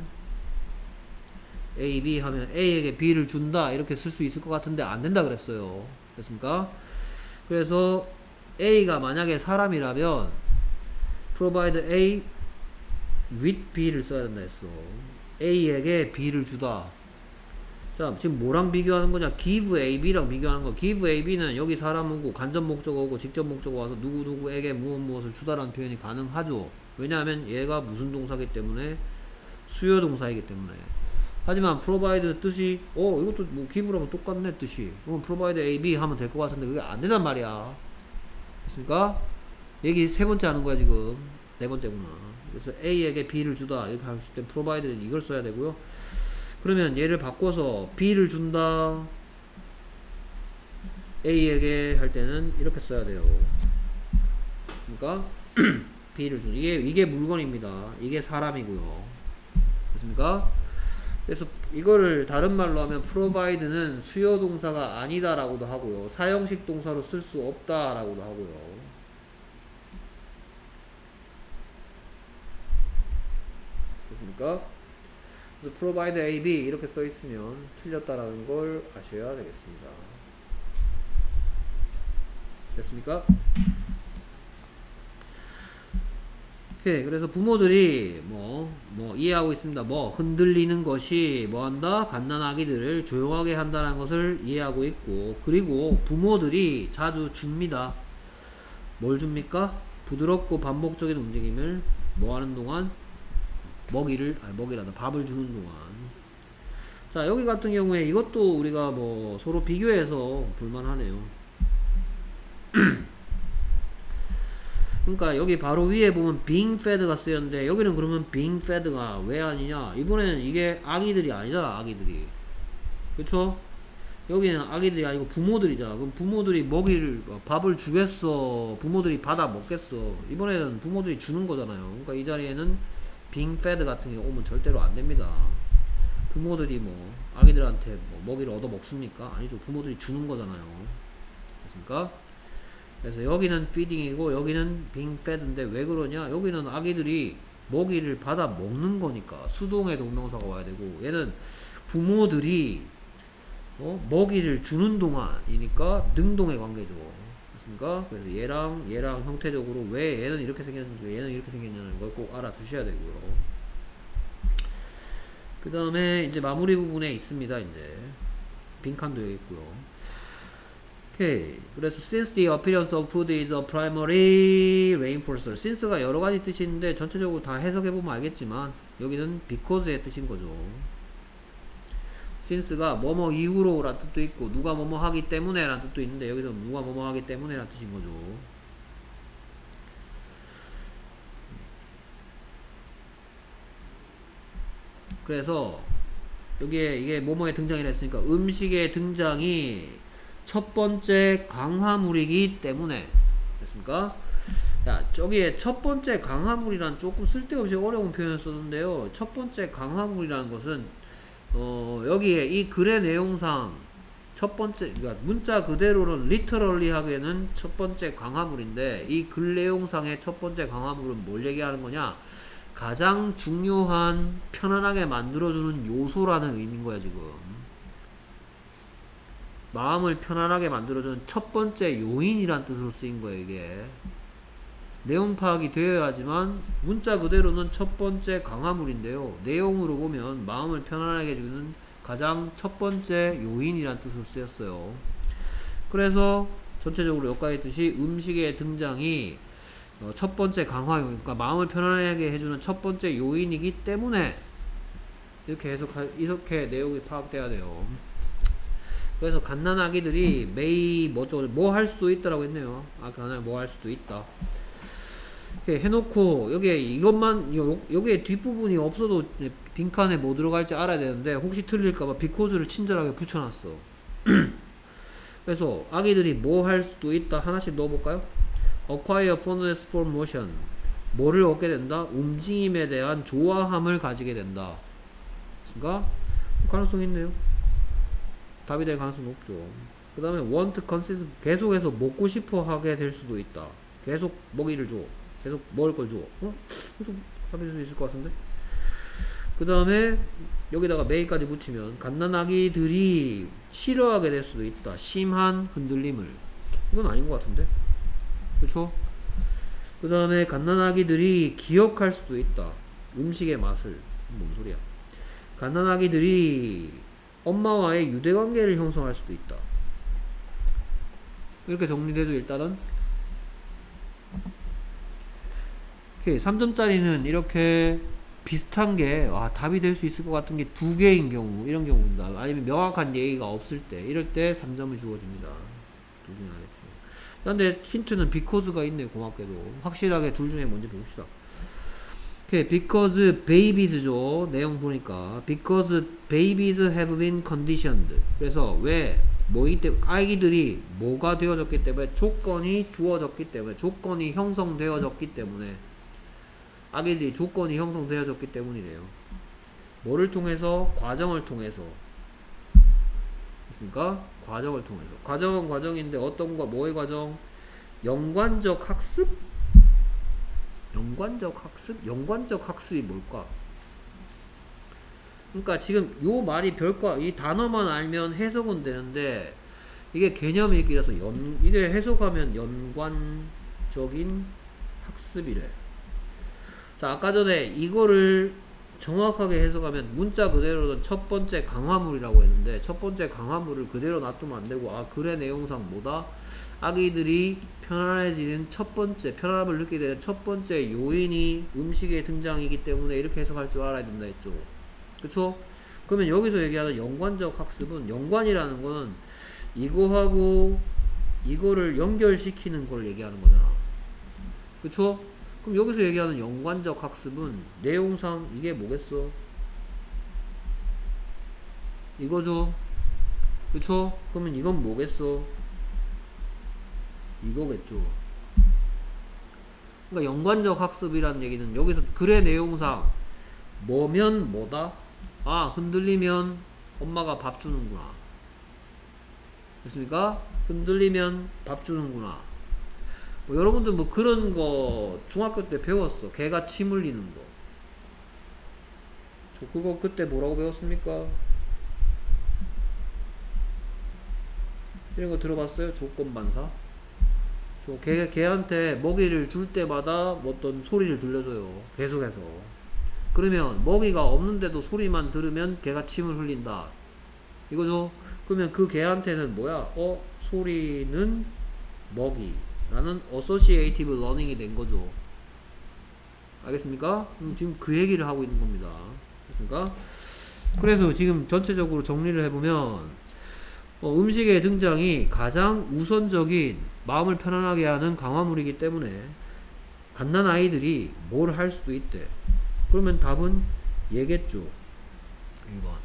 A, B 하면 A에게 B를 준다 이렇게 쓸 수 있을 것 같은데 안 된다 그랬어요. 됐습니까? 그래서 A가 만약에 사람이라면 provide A with B를 써야 된다 했어. A에게 B를 주다. 자, 지금 뭐랑 비교하는 거냐? give A, B랑 비교하는 거. give A, B는 여기 사람 오고 간접 목적어 오고 직접 목적어 와서 누구누구에게 무엇을 주다라는 표현이 가능하죠. 왜냐하면 얘가 무슨 동사기 때문에, 수요 동사이기 때문에. 하지만 provide 뜻이 이것도 뭐 give라면 똑같네 뜻이. 그럼 provide A, B 하면 될 것 같은데 그게 안 된단 말이야. 됐습니까? 얘기 세 번째 하는 거야 지금. 네 번째구나. 그래서 A에게 B를 주다 이렇게 하실 때 provide는 이걸 써야 되고요. 그러면 얘를 바꿔서 B를 준다 A에게 할 때는 이렇게 써야 돼요. 됐습니까? B를 준 이게 물건입니다. 이게 사람이고요. 됐습니까? 그래서 이거를 다른 말로 하면 provide는 수요 동사가 아니다 라고도 하고요. 사형식 동사로 쓸 수 없다 라고도 하고요. 됐습니까? 그래서 provide A, B 이렇게 써 있으면 틀렸다라는 걸 아셔야 되겠습니다. 됐습니까? 오케이. 그래서 부모들이 뭐 이해하고 있습니다. 흔들리는 것이 뭐한다? 갓난아기들을 조용하게 한다는 것을 이해하고 있고, 그리고 부모들이 자주 줍니다. 뭘 줍니까? 부드럽고 반복적인 움직임을 뭐 하는 동안? 밥을 주는 동안. 자, 여기 같은 경우에 이것도 우리가 뭐 서로 비교해서 볼만하네요. 그러니까 여기 바로 위에 보면 being fed가 쓰였는데, 여기는 그러면 being fed가 왜 아니냐? 이번에는 이게 아기들이 아니잖아, 아기들이. 그쵸? 여기는 아기들이 아니고 부모들이잖아. 그럼 부모들이 밥을 주겠어? 부모들이 받아 먹겠어? 이번에는 부모들이 주는 거잖아요. 그러니까 이 자리에는 being fed 같은 게 오면 절대로 안 됩니다. 부모들이 뭐 아기들한테 뭐 먹이를 얻어 먹습니까? 아니죠. 부모들이 주는 거잖아요. 됐습니까? 그래서 여기는 feeding이고 여기는 being fed인데 왜 그러냐? 여기는 아기들이 먹이를 받아 먹는 거니까 수동의 동명사가 와야 되고, 얘는 부모들이 먹이를 주는 동안이니까 능동의 관계죠. 그렇습니까? 그래서 얘랑 형태적으로 왜 얘는 이렇게 생겼는지 왜 얘는 이렇게 생겼냐는 걸 꼭 알아두셔야 되고요. 그 다음에 이제 마무리 부분에 있습니다. 이제 빈칸도 여기 있고요. 오케이. 그래서 since the appearance of food is a primary reinforcer. since가 여러 가지 뜻이 있는데 전체적으로 다 해석해보면 알겠지만 여기는 because의 뜻인 거죠. since가 뭐뭐 이후로 라는 뜻도 있고 누가 뭐뭐 하기 때문에 라는 뜻도 있는데 여기서 누가 뭐뭐 하기 때문에 라는 뜻인 거죠. 그래서 여기에 이게 뭐뭐의 등장이라 했으니까 음식의 등장이 첫 번째 강화물이기 때문에. 됐습니까? 야, 저기에 첫 번째 강화물이란 조금 쓸데없이 어려운 표현을 썼는데요. 첫 번째 강화물이라는 것은 여기에 이 글의 내용상 첫 번째, 그러니까 문자 그대로는 literally 하기에는 첫 번째 강화물인데, 이 글 내용상의 첫 번째 강화물은 뭘 얘기하는 거냐? 가장 중요한 편안하게 만들어주는 요소라는 의미인 거야 지금. 마음을 편안하게 만들어주는 첫 번째 요인이란 뜻으로 쓰인 거예요. 이게 내용 파악이 되어야지만 문자 그대로는 첫 번째 강화물인데요, 내용으로 보면 마음을 편안하게 해주는 가장 첫 번째 요인이란 뜻으로 쓰였어요. 그래서 전체적으로 여기까지 있듯이 음식의 등장이 첫 번째 강화 요인, 그러니까 마음을 편안하게 해주는 첫 번째 요인이기 때문에 이렇게 내용이 파악돼야 돼요. 그래서 갓난아기들이 may 뭐 할 수도 있다라고 했네요. 뭐 할 수도 있다. 이렇게 해놓고 여기에 뒷부분이 없어도 빈칸에 뭐 들어갈지 알아야 되는데 혹시 틀릴까봐 because를 친절하게 붙여놨어. 그래서 아기들이 뭐 할 수도 있다 하나씩 넣어볼까요? acquire fondness for motion. 뭐를 얻게 된다? 움직임에 대한 좋아함을 가지게 된다. 그러니까 가능성이 있네요. 답이 될 가능성이 높죠. 그 다음에 want consist, 계속해서 먹고 싶어 하게 될 수도 있다. 계속 먹이를 줘. 계속 먹을 걸 줘. 계속 답이 될 수 있을 것 같은데. 그 다음에 여기다가 may까지 붙이면 갓난아기들이 싫어하게 될 수도 있다. 심한 흔들림을. 이건 아닌 것 같은데. 그쵸? 그 다음에 갓난아기들이 기억할 수도 있다. 음식의 맛을. 뭔 소리야. 갓난아기들이 엄마와의 유대관계를 형성할 수도 있다. 이렇게 정리돼도 일단은 오케이. 3점짜리는 이렇게 비슷한 게 답이 될 수 있을 것 같은 게 두 개인 경우, 이런 경우입니다. 아니면 명확한 예의가 없을 때, 이럴 때 3점을 주어집니다. 두 중에 하겠죠. 근데 힌트는 because가 있네. 고맙게도. 확실하게 둘 중에 뭔지 봅시다. 오케이. because babies죠. 내용 보니까 because babies have been conditioned. 그래서 왜 뭐이기 때문에 아기들이 뭐가 되어졌기 때문에 조건이 주어졌기 때문에 조건이 형성되어졌기 때문에 아기들이 조건이 형성되어졌기 때문이래요. 뭐를 통해서? 과정을 통해서. 됐습니까? 과정을 통해서. 과정은 과정인데 어떤 거 뭐의 과정? 연관적 학습? 연관적 학습? 연관적 학습이 뭘까? 그러니까 지금 요 말이 별거 이 단어만 알면 해석은 되는데 이게 개념 읽기라서 이게 해석하면 연관적인 학습이래. 자, 아까 전에 이거를 정확하게 해석하면 문자 그대로는 첫 번째 강화물이라고 했는데 첫 번째 강화물을 그대로 놔두면 안 되고 아 글의 내용상 뭐다? 아기들이 편안해지는 첫 번째 편안함을 느끼게 되는 첫 번째 요인이 음식의 등장이기 때문에 이렇게 해석할 줄 알아야 된다 했죠. 그쵸? 그러면 여기서 얘기하는 연관적 학습은 연관이라는 거는 이거하고 이거를 연결시키는 걸 얘기하는 거잖아. 그쵸? 그럼 여기서 얘기하는 연관적 학습은 내용상 이게 뭐겠어? 이거죠? 그쵸? 그러면 이건 뭐겠어? 이거겠죠. 그러니까 연관적 학습이라는 얘기는 여기서 글의 내용상 뭐면 뭐다? 아, 흔들리면 엄마가 밥 주는구나. 됐습니까? 흔들리면 밥 주는구나. 뭐 여러분들 뭐 그런 거 중학교 때 배웠어. 개가 침 흘리는 거. 저 그거 그때 뭐라고 배웠습니까? 이런 거 들어봤어요? 조건반사? 저 개한테 먹이를 줄 때마다 어떤 소리를 들려줘요. 계속해서. 그러면 먹이가 없는데도 소리만 들으면 개가 침을 흘린다. 이거죠? 그러면 그 개한테는 뭐야? 소리는 먹이. 라는 associative learning이 된 거죠. 알겠습니까? 지금 그 얘기를 하고 있는 겁니다. 알겠습니까? 그래서 지금 전체적으로 정리를 해보면 음식의 등장이 가장 우선적인 마음을 편안하게 하는 강화물이기 때문에 갓난아이들이 뭘 할 수도 있대. 그러면 답은 얘겠죠. 1번.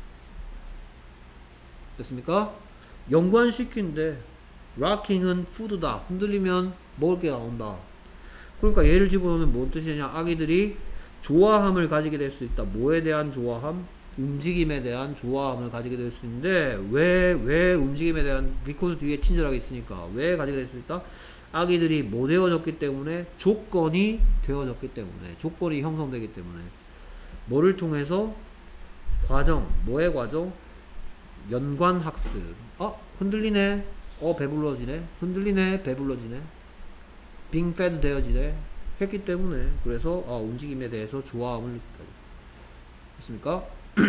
됐습니까? 연관시킨대. 락킹은 푸드다. 흔들리면 먹을 게 나온다. 그러니까 예를 집어넣으면 뭔 뜻이냐? 아기들이 좋아함을 가지게 될 수 있다. 뭐에 대한 좋아함? 움직임에 대한 좋아함을 가지게 될 수 있는데 왜 움직임에 대한 because 뒤에 친절하게 있으니까 왜 가지게 될 수 있다? 아기들이 뭐 되어졌기 때문에 조건이 되어졌기 때문에 조건이 형성되기 때문에 뭐를 통해서? 과정. 뭐의 과정? 연관학습. 흔들리네. 배불러지네. 흔들리네. 배불러지네. being fed 되어지네. 했기 때문에 그래서 움직임에 대해서 좋아함을 느끼게 됐습니까?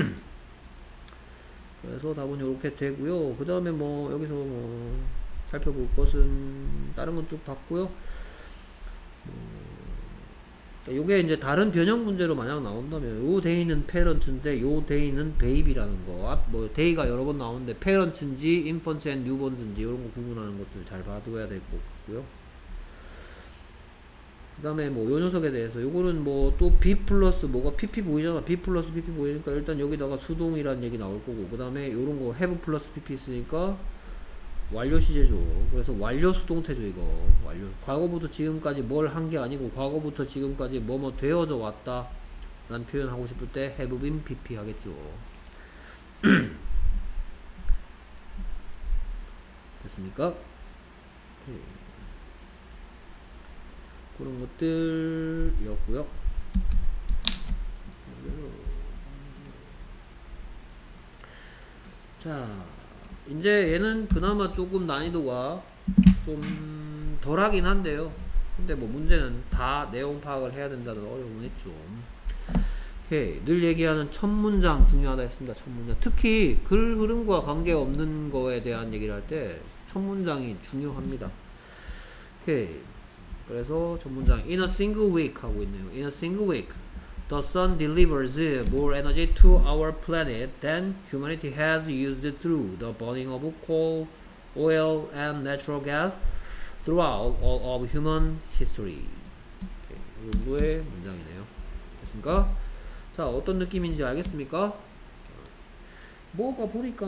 그래서 답은 이렇게 되고요. 그 다음에 뭐 여기서 뭐 살펴볼 것은 다른 건 쭉 봤고요. 요게 이제 다른 변형 문제로 만약 나온다면 요 데이는 페런츠인데 요 데이는 베이비라는 거. 뭐 데이가 여러 번 나오는데 페런츠인지 인펀츠 앤 뉴본즈인지 이런 거 구분하는 것들 잘 봐둬야 될 것 같고요. 그 다음에 뭐 요 녀석에 대해서 요거는 뭐 또 B 플러스 뭐가 PP 보이잖아. B 플러스 PP 보이니까 일단 여기다가 수동이라는 얘기 나올 거고 그 다음에 요런 거 have 플러스 PP 있으니까 완료 시제죠. 그래서 완료 수동태죠. 이거 완료. 과거부터 지금까지 뭘 한 게 아니고 과거부터 지금까지 뭐뭐 되어져 왔다 라는 표현 하고 싶을 때 have been PP 하겠죠. 됐습니까? 오케이. 그런 것들이었고요. 자, 이제 얘는 그나마 조금 난이도가 좀 덜하긴 한데요. 근데 뭐 문제는 다 내용 파악을 해야 된다는 어려움은 있죠. 오케이. 늘 얘기하는 첫 문장 중요하다 했습니다. 첫 문장. 특히 글 흐름과 관계없는 거에 대한 얘기를 할 때 첫 문장이 중요합니다. 오케이. 그래서 첫 문장 in a single week 하고 있네요. In a single week the sun delivers more energy to our planet than humanity has used through the burning of coal, oil, and natural gas throughout all of human history. 이 정도의 문장이네요. 됐습니까? 자, 어떤 느낌인지 알겠습니까? 뭐가 보니까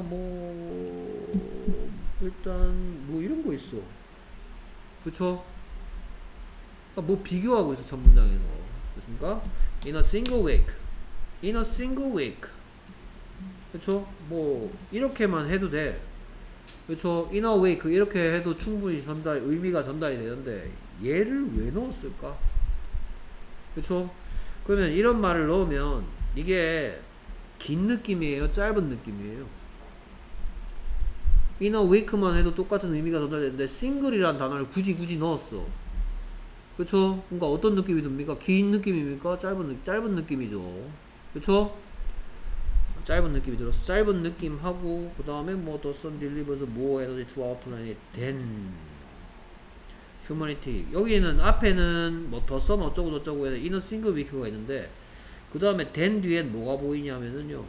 뭐 일단 뭐 이런 거 있어. 그쵸? 뭐 비교하고 있어, 첫 문장에서. 됐습니까? In a single week. In a single week. 그쵸? 뭐 이렇게만 해도 돼. 그쵸? In a week 이렇게 해도 충분히 의미가 전달이 되는데 얘를 왜 넣었을까? 그쵸? 그러면 이런 말을 넣으면 이게 긴 느낌이에요? 짧은 느낌이에요? In a week만 해도 똑같은 의미가 전달되는데 single이라는 단어를 굳이 넣었어. 그쵸? 그러니까 어떤 느낌이 듭니까? 긴 느낌입니까? 짧은 느낌이죠. 그쵸? 짧은 느낌이 들었어. 짧은 느낌하고 그 다음에 뭐 the sun delivers more energy to our planet than humanity. 여기는 앞에는 뭐 the sun 어쩌고 저쩌고 해서 in a single week가 있는데 그 다음에 than 뒤엔 뭐가 보이냐면은요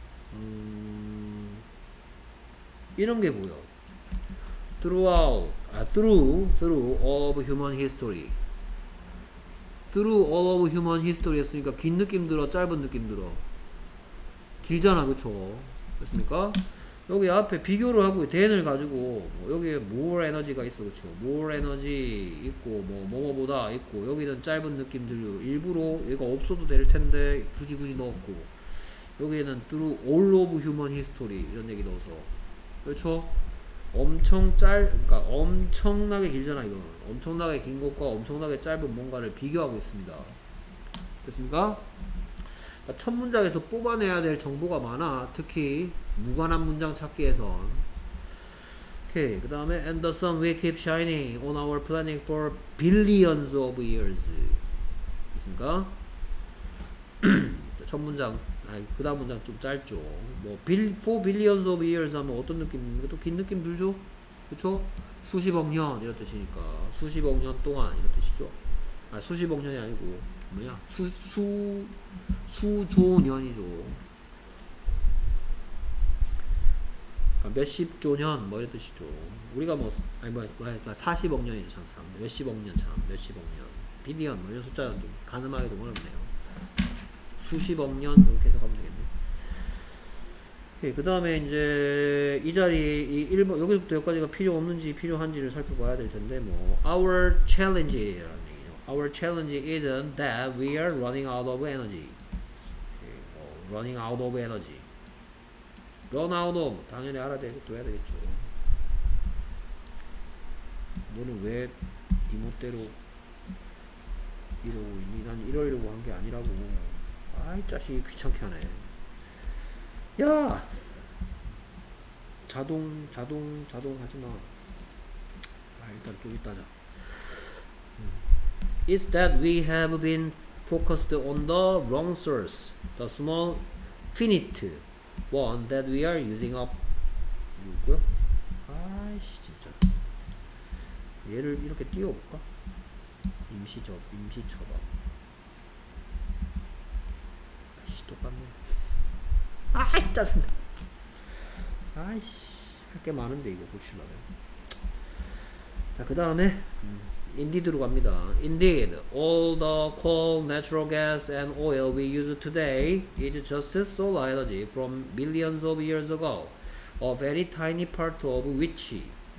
이런 게 보여. throughout through all of human history. through all of human history 했으니까 긴 느낌 들어, 짧은 느낌 들어. 길잖아, 그쵸? 됐습니까? 여기 앞에 비교를 하고 than을 가지고 여기에 more energy가 있어, 그쵸? more energy 있고 뭐뭐보다 있고 여기는 짧은 느낌 들고 일부러 얘가 없어도 될 텐데 굳이 넣었고 여기에는 through all of human history 이런 얘기 넣어서 그렇죠? 그러니까 엄청나게 길잖아, 이거는. 엄청나게 긴 것과 엄청나게 짧은 뭔가를 비교하고 있습니다. 됐습니까? 그러니까 첫 문장에서 뽑아내야 될 정보가 많아. 특히 무관한 문장 찾기에선. 오케이. 그 다음에 And the sun will keep shining on our planet for billions of years. 됐습니까? 첫 문장, 그 다음 문장 좀 짧죠. 뭐, for billions of years 하면 어떤 느낌입니까? 또 긴 느낌 들죠? 그쵸? 수십억 년, 이런 뜻이니까. 수십억 년 동안, 이런 뜻이죠. 수십억 년이 아니고, 뭐냐? 수조 년이죠. 그러니까 몇십조 년, 뭐 이런 뜻이죠. 우리가 뭐, 40억 년이죠, 참. 몇십억 년, 몇십억 년. 빌리언, 뭐 이런 숫자는 좀 가늠하기도 어렵네요. 수십억 년 이렇게 해석하면 되겠네. 그 다음에 이제 이 자리 이 1번 여기부터 여기까지가 필요 없는지 필요한지를 살펴봐야 될 텐데 뭐 our challenge라는 얘기죠. Our challenge isn't that we are running out of energy. running out of energy. run out of 당연히 알아야 되겠죠. 너는 왜 네 멋대로 이러고 있니? 난 이러려고 한 게 아니라고. 아이 자식이 귀찮게 하네. 야 자동 하지마. 일단 좀 이따 하자. It's that we have been focused on the wrong source, the small finite one that we are using up. 이거고요. 아이씨 진짜. 얘를 이렇게 띄워볼까? 임시처럼. 똑같네. 아이 짜증나. 아이씨 할 게 많은데 이거 고치려면. 자, 그 다음에 indeed로 갑니다. Indeed, all the coal, natural gas, and oil we use today is just solar energy from millions of years ago, a very tiny part of which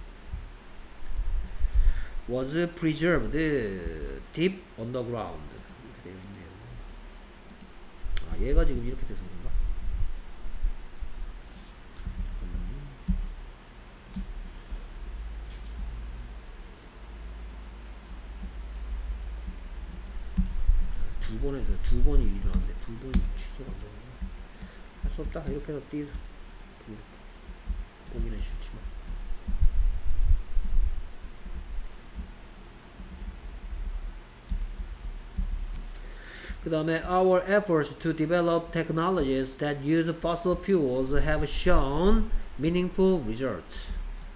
was preserved deep underground. 이렇게 되어 있네요. 얘가 지금 이렇게 돼서 그런가? 두 번이 일어났네. 두 번이 취소가 안 되네. 할 수 없다. 이렇게 해서 띄서 보기는 싫지만. 그 다음에 our efforts to develop technologies that use fossil fuels have shown meaningful results.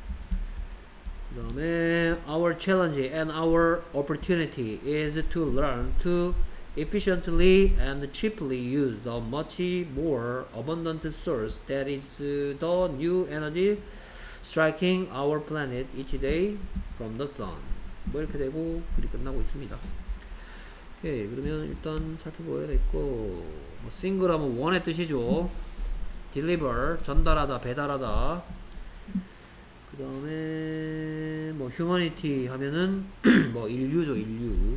그 다음에 our challenge and our opportunity is to learn to efficiently and cheaply use the much more abundant source that is the new energy striking our planet each day from the sun. 뭐 이렇게 되고 글이 끝나고 있습니다. 오케이, 그러면 일단 살펴봐야 되겠고, 뭐 single 하면 원의 뜻이죠. deliver, 전달하다, 배달하다. 그 다음에 뭐 humanity 하면은 뭐 인류죠, 인류.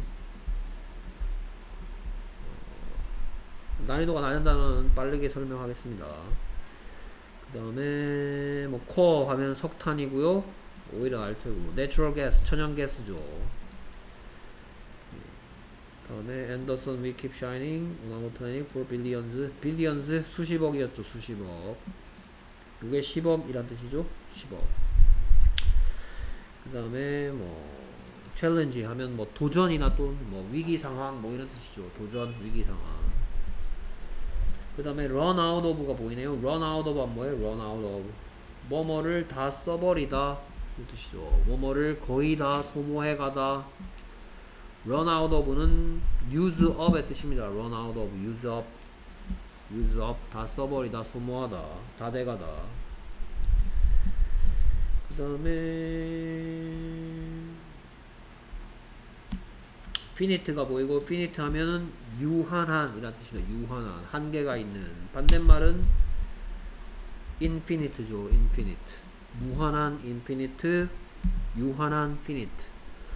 난이도가 낮은 단어는 빠르게 설명하겠습니다. 그 다음에 뭐 core 하면 석탄이고요. 오히려 알테고, 뭐 natural gas, 천연가스죠. 그 다음에 Anderson we keep shining on our planet for billions. billions 수십억이었죠, 수십억. 이게 10억이란 뜻이죠, 10억. 그 다음에 뭐 챌린지 하면 뭐 도전이나 또 뭐 위기 상황 뭐 이런 뜻이죠. 도전, 위기 상황. 그 다음에 run out of가 보이네요. run out of은 뭐예요? run out of. 뭐뭐를 다 써버리다 이 뜻이죠. 뭐뭐를 거의 다 소모해가다. run out of는 use up의 뜻입니다. run out of, use up, use up, 다 써버리다, 소모하다, 다 돼가다. 그 다음에 finite가 보이고, finite 하면은 유한한 이란 뜻입니다. 유한한, 한계가 있는. 반대말은 infinite죠. infinite, 무한한 infinite, 유한한 finite.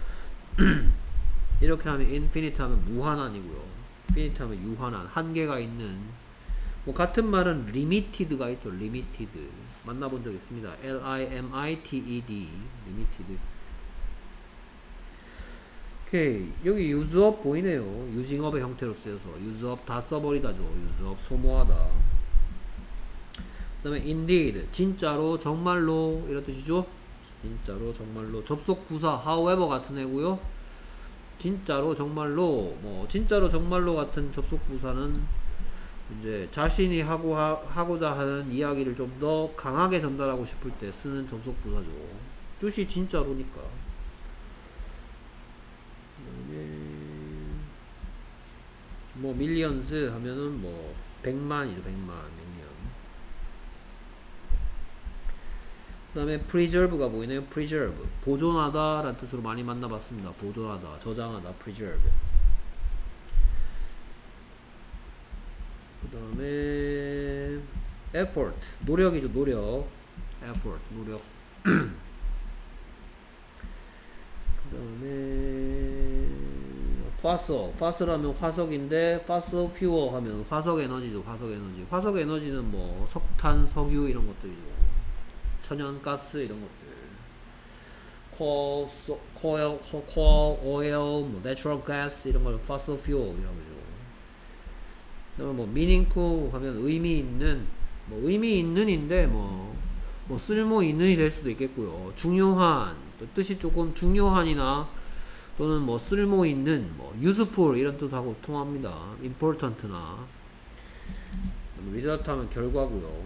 이렇게 하면 infinite 하면 무한한이고요, finite 하면 유한한, 한계가 있는. 뭐 같은 말은 limited가 있죠. limited 만나본 적 있습니다. L-I-M-I-T-E-D, limited. 오케이, 여기 use up 보이네요. using up의 형태로 쓰여서 use up 다 써버리다죠. use up 소모하다. 그 다음에 indeed 진짜로, 정말로 이런 뜻이죠. 진짜로, 정말로. 접속 부사 however 같은 애고요. 진짜로, 정말로. 뭐 진짜로, 정말로 같은 접속 부사는 이제 자신이 하고자 하는 이야기를 좀 더 강하게 전달하고 싶을 때 쓰는 접속 부사죠. 뜻이 진짜로니까. 뭐 millions 하면은 뭐 100만이죠. 100만, million. 그 다음에 preserve가 보이네요. preserve 보존하다 라는 뜻으로 많이 만나봤습니다. 보존하다, 저장하다, preserve. 그 다음에 effort 노력이죠. 노력, effort 노력. 그 다음에 fossil 하면 화석인데 fossil fuel 하면 화석 에너지죠. 화석 에너지. 화석 에너지는 뭐 석탄, 석유 이런 것들이죠. 천연가스 이런 것들. coal, oil, 뭐 natural gas 이런 걸 fossil fuel이라고 하죠. 그다음에 뭐 meaningful 하면 의미 있는, 뭐 의미 있는인데 뭐 쓸모 있는이 될 수도 있겠고요. 중요한, 또 뜻이 조금 중요한이나 또는 뭐 쓸모 있는, 뭐 useful 이런 뜻하고 통합니다. important나. result 하면 결과고요.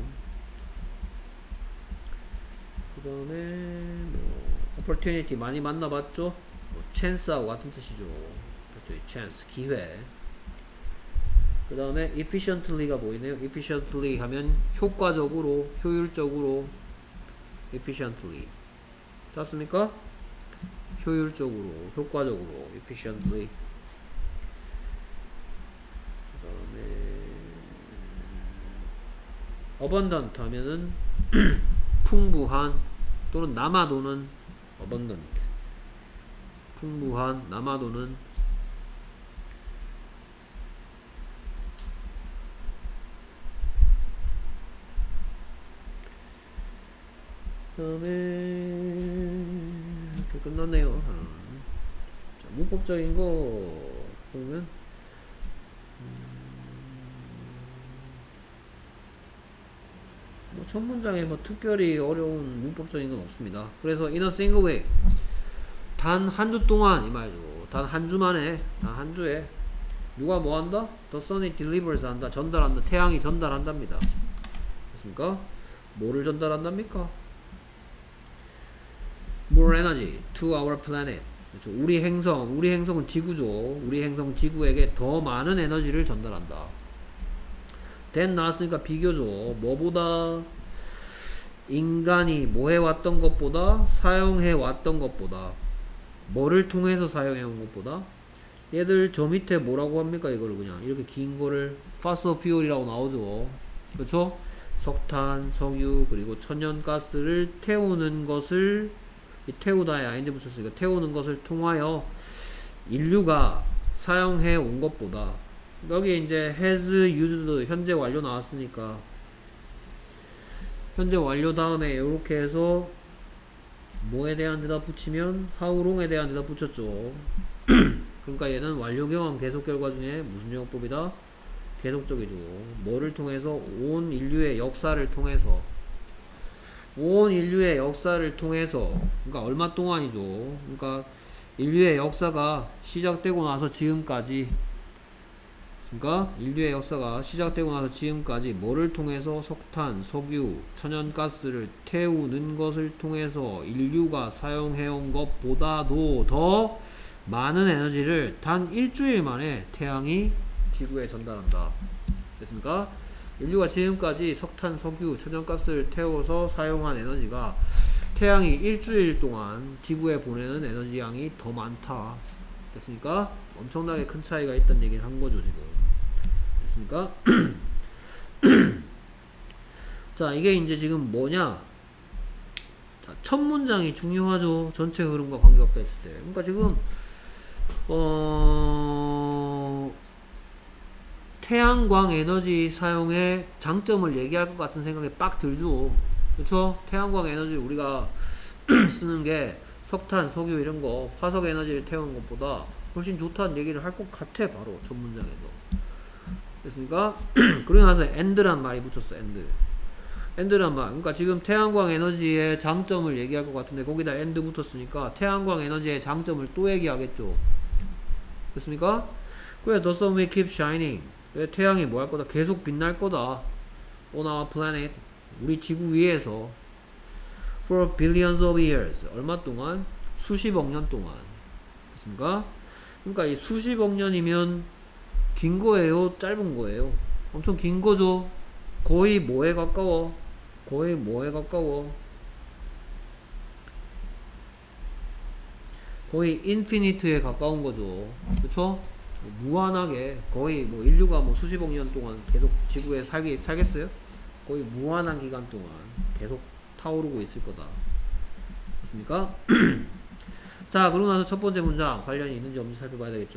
그 다음에 뭐 opportunity 많이 만나봤죠. 뭐 chance하고 같은 뜻이죠. chance 기회. 그 다음에 efficiently가 보이네요. efficiently 하면 효과적으로, 효율적으로. efficiently tas습니까? 효율적으로, 효과적으로, efficiently. 그 다음에 abundant 하면은 풍부한 또는 남아도는, abundant 풍부한, 남아도는. 그 다음에 이렇게 끝났네요. 자, 문법적인 거 보면 뭐 첫 문장에 뭐 특별히 어려운 문법적인 건 없습니다. 그래서 in a single week 단 한 주 동안 이 말이죠. 단 한 주 만에, 단 한 주에 누가 뭐 한다? The sun delivers 한다. 전달한다. 태양이 전달한답니다. 됐습니까? 뭐를 전달한답니까? More energy to our planet. 그렇죠. 우리 행성은 지구죠. 우리 행성 지구에게 더 많은 에너지를 전달한다. then 나왔으니까 비교죠. 뭐보다? 인간이 뭐 해왔던 것보다, 사용해왔던 것보다. 뭐를 통해서 사용해 온 것보다. 얘들 저 밑에 뭐라고 합니까? 이거를 그냥 이렇게 긴 거를 fossil fuel이라고 나오죠. 그렇죠? 석탄, 석유, 그리고 천연가스를 태우는 것을, 태우다에 ing 붙였으니까 태우는 것을 통하여 인류가 사용해 온 것보다. 여기 이제 has used 현재 완료 나왔으니까 현재 완료 다음에 이렇게 해서 뭐에 대한 대답 붙이면 how long에 대한 대답 붙였죠. 그러니까 얘는 완료 경험 계속 결과 중에 무슨 용법이다? 계속적이죠. 뭐를 통해서? 온 인류의 역사를 통해서. 온 인류의 역사를 통해서. 그러니까 얼마 동안이죠. 그러니까 인류의 역사가 시작되고 나서 지금까지. 그러니까 인류의 역사가 시작되고 나서 지금까지 뭐를 통해서? 석탄, 석유, 천연가스를 태우는 것을 통해서 인류가 사용해온 것보다도 더 많은 에너지를 단 일주일 만에 태양이 지구에 전달한다. 됐습니까? 인류가 지금까지 석탄, 석유, 천연가스를 태워서 사용한 에너지가 태양이 일주일 동안 지구에 보내는 에너지 양이 더 많다. 됐습니까? 엄청나게 큰 차이가 있다는 얘기를 한 거죠, 지금. 됐습니까? 자, 이게 이제 지금 뭐냐? 자, 첫 문장이 중요하죠. 전체 흐름과 관계없다 했을 때. 그러니까 지금 태양광 에너지 사용의 장점을 얘기할 것 같은 생각이 빡 들죠. 그렇죠? 태양광 에너지 우리가 쓰는 게 석탄, 석유 이런 거 화석 에너지를 태우는 것보다 훨씬 좋다는 얘기를 할 것 같아. 바로 첫 문장에서. 됐습니까? 그러고 나서 and란 말이 붙였어. and란 말. 그러니까 지금 태양광 에너지의 장점을 얘기할 것 같은데 거기다 and 붙었으니까 태양광 에너지의 장점을 또 얘기하겠죠. 됐습니까? 그래, the sun will keep shining. 그래, 태양이 뭐 할 거다? 계속 빛날 거다. on our planet. 우리 지구 위에서. for billions of years. 얼마 동안? 수십억 년 동안. 됐습니까? 그러니까 이 수십억 년이면 긴 거예요? 짧은 거예요? 엄청 긴 거죠? 거의 뭐에 가까워? 거의 뭐에 가까워? 거의 인피니트에 가까운 거죠. 그쵸? 무한하게 거의 뭐 인류가 뭐 수십억 년 동안 계속 지구에 살겠어요? 거의 무한한 기간 동안 계속 타오르고 있을 거다. 됐습니까? 자, 그러고 나서 첫 번째 문장 관련이 있는지 없는지 살펴봐야 되겠죠.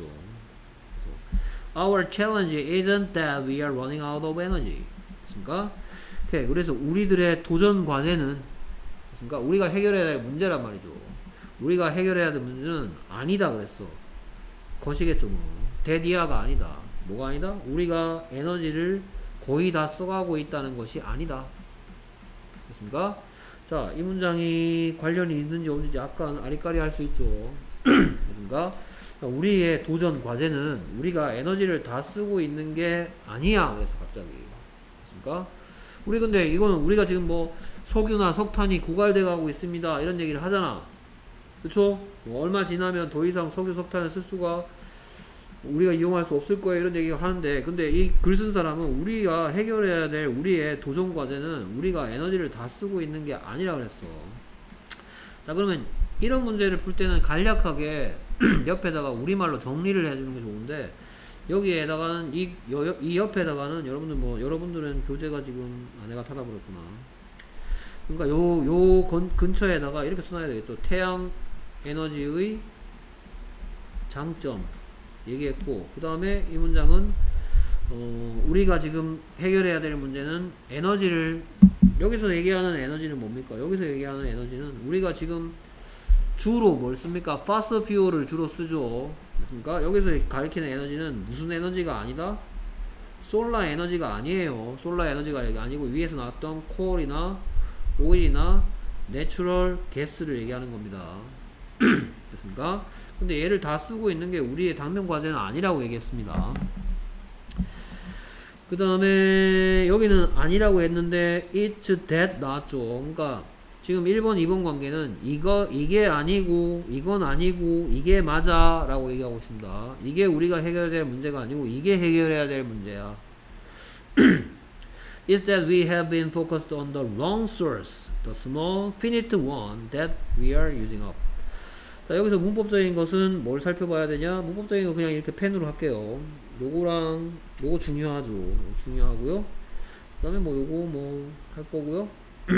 Our challenge isn't that we are running out of energy. 됐습니까? 오케이. 그래서 우리들의 도전 과제는, 됐습니까? 우리가 해결해야 될 문제란 말이죠. 우리가 해결해야 될 문제는 아니다 그랬어. 것이겠죠 뭐. 대디아가 아니다. 뭐가 아니다? 우리가 에너지를 거의 다 써가고 있다는 것이 아니다. 됐습니까? 자, 이 문장이 관련이 있는지 없는지 약간 아리까리 할 수 있죠. 됐습니까? 우리의 도전 과제는 우리가 에너지를 다 쓰고 있는 게 아니야. 그래서 갑자기. 됐습니까? 우리 근데 이거는 우리가 지금 뭐 석유나 석탄이 고갈돼 가고 있습니다. 이런 얘기를 하잖아. 그쵸? 뭐 얼마 지나면 더 이상 석유, 석탄을 쓸 수가 우리가 이용할 수 없을 거예요. 이런 얘기를 하는데, 근데 이 글 쓴 사람은 우리가 해결해야 될 우리의 도전 과제는 우리가 에너지를 다 쓰고 있는 게 아니라 그랬어. 자, 그러면 이런 문제를 풀 때는 간략하게 옆에다가 우리말로 정리를 해주는 게 좋은데, 여기에다가는 이 옆에다가는 여러분들은 교재가 지금 아내가 닫아버렸구나. 그러니까 근처에다가 이렇게 써놔야 되겠죠. 태양 에너지의 장점 얘기했고, 그 다음에 이 문장은 우리가 지금 해결해야 될 문제는 에너지를, 여기서 얘기하는 에너지는 뭡니까? 여기서 얘기하는 에너지는 우리가 지금 주로 뭘 씁니까? fossil fuel을 주로 쓰죠. 됐습니까? 여기서 가리키는 에너지는 무슨 에너지가 아니다? 솔라 에너지가 아니에요. 솔라 에너지가 아니고 위에서 나왔던 콜이나 오일이나 내추럴 가스를 얘기하는 겁니다. 됐습니까? 근데 얘를 다 쓰고 있는 게 우리의 당면 과제는 아니라고 얘기했습니다. 그 다음에 여기는 아니라고 했는데 it's that 나왔죠. 그러니까 지금 1번, 2번 관계는 이게 아니고 이건 아니고 이게 맞아 라고 얘기하고 있습니다. 이게 우리가 해결해야 될 문제가 아니고 이게 해결해야 될 문제야. It's that we have been focused on the wrong source, the small finite one that we are using up. 자, 여기서 문법적인 것은 뭘 살펴봐야 되냐? 문법적인 거 그냥 이렇게 펜으로 할게요. 요거랑 요거 중요하죠. 중요하고요. 그 다음에 뭐 요거 뭐 할 거고요.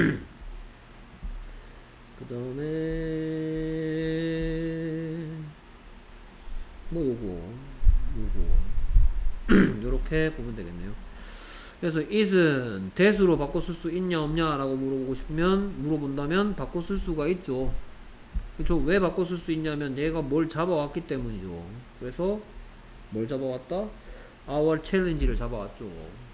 그 다음에 뭐 요거 요렇게 보면 되겠네요. 그래서 is은 that으로 바꿔 쓸 수 있냐 없냐 라고 물어본다면 바꿔 쓸 수가 있죠. 그쵸? 왜 바꿔 쓸 수 있냐면 얘가 뭘 잡아왔기 때문이죠. 그래서 뭘 잡아왔다? our challenge를 잡아왔죠.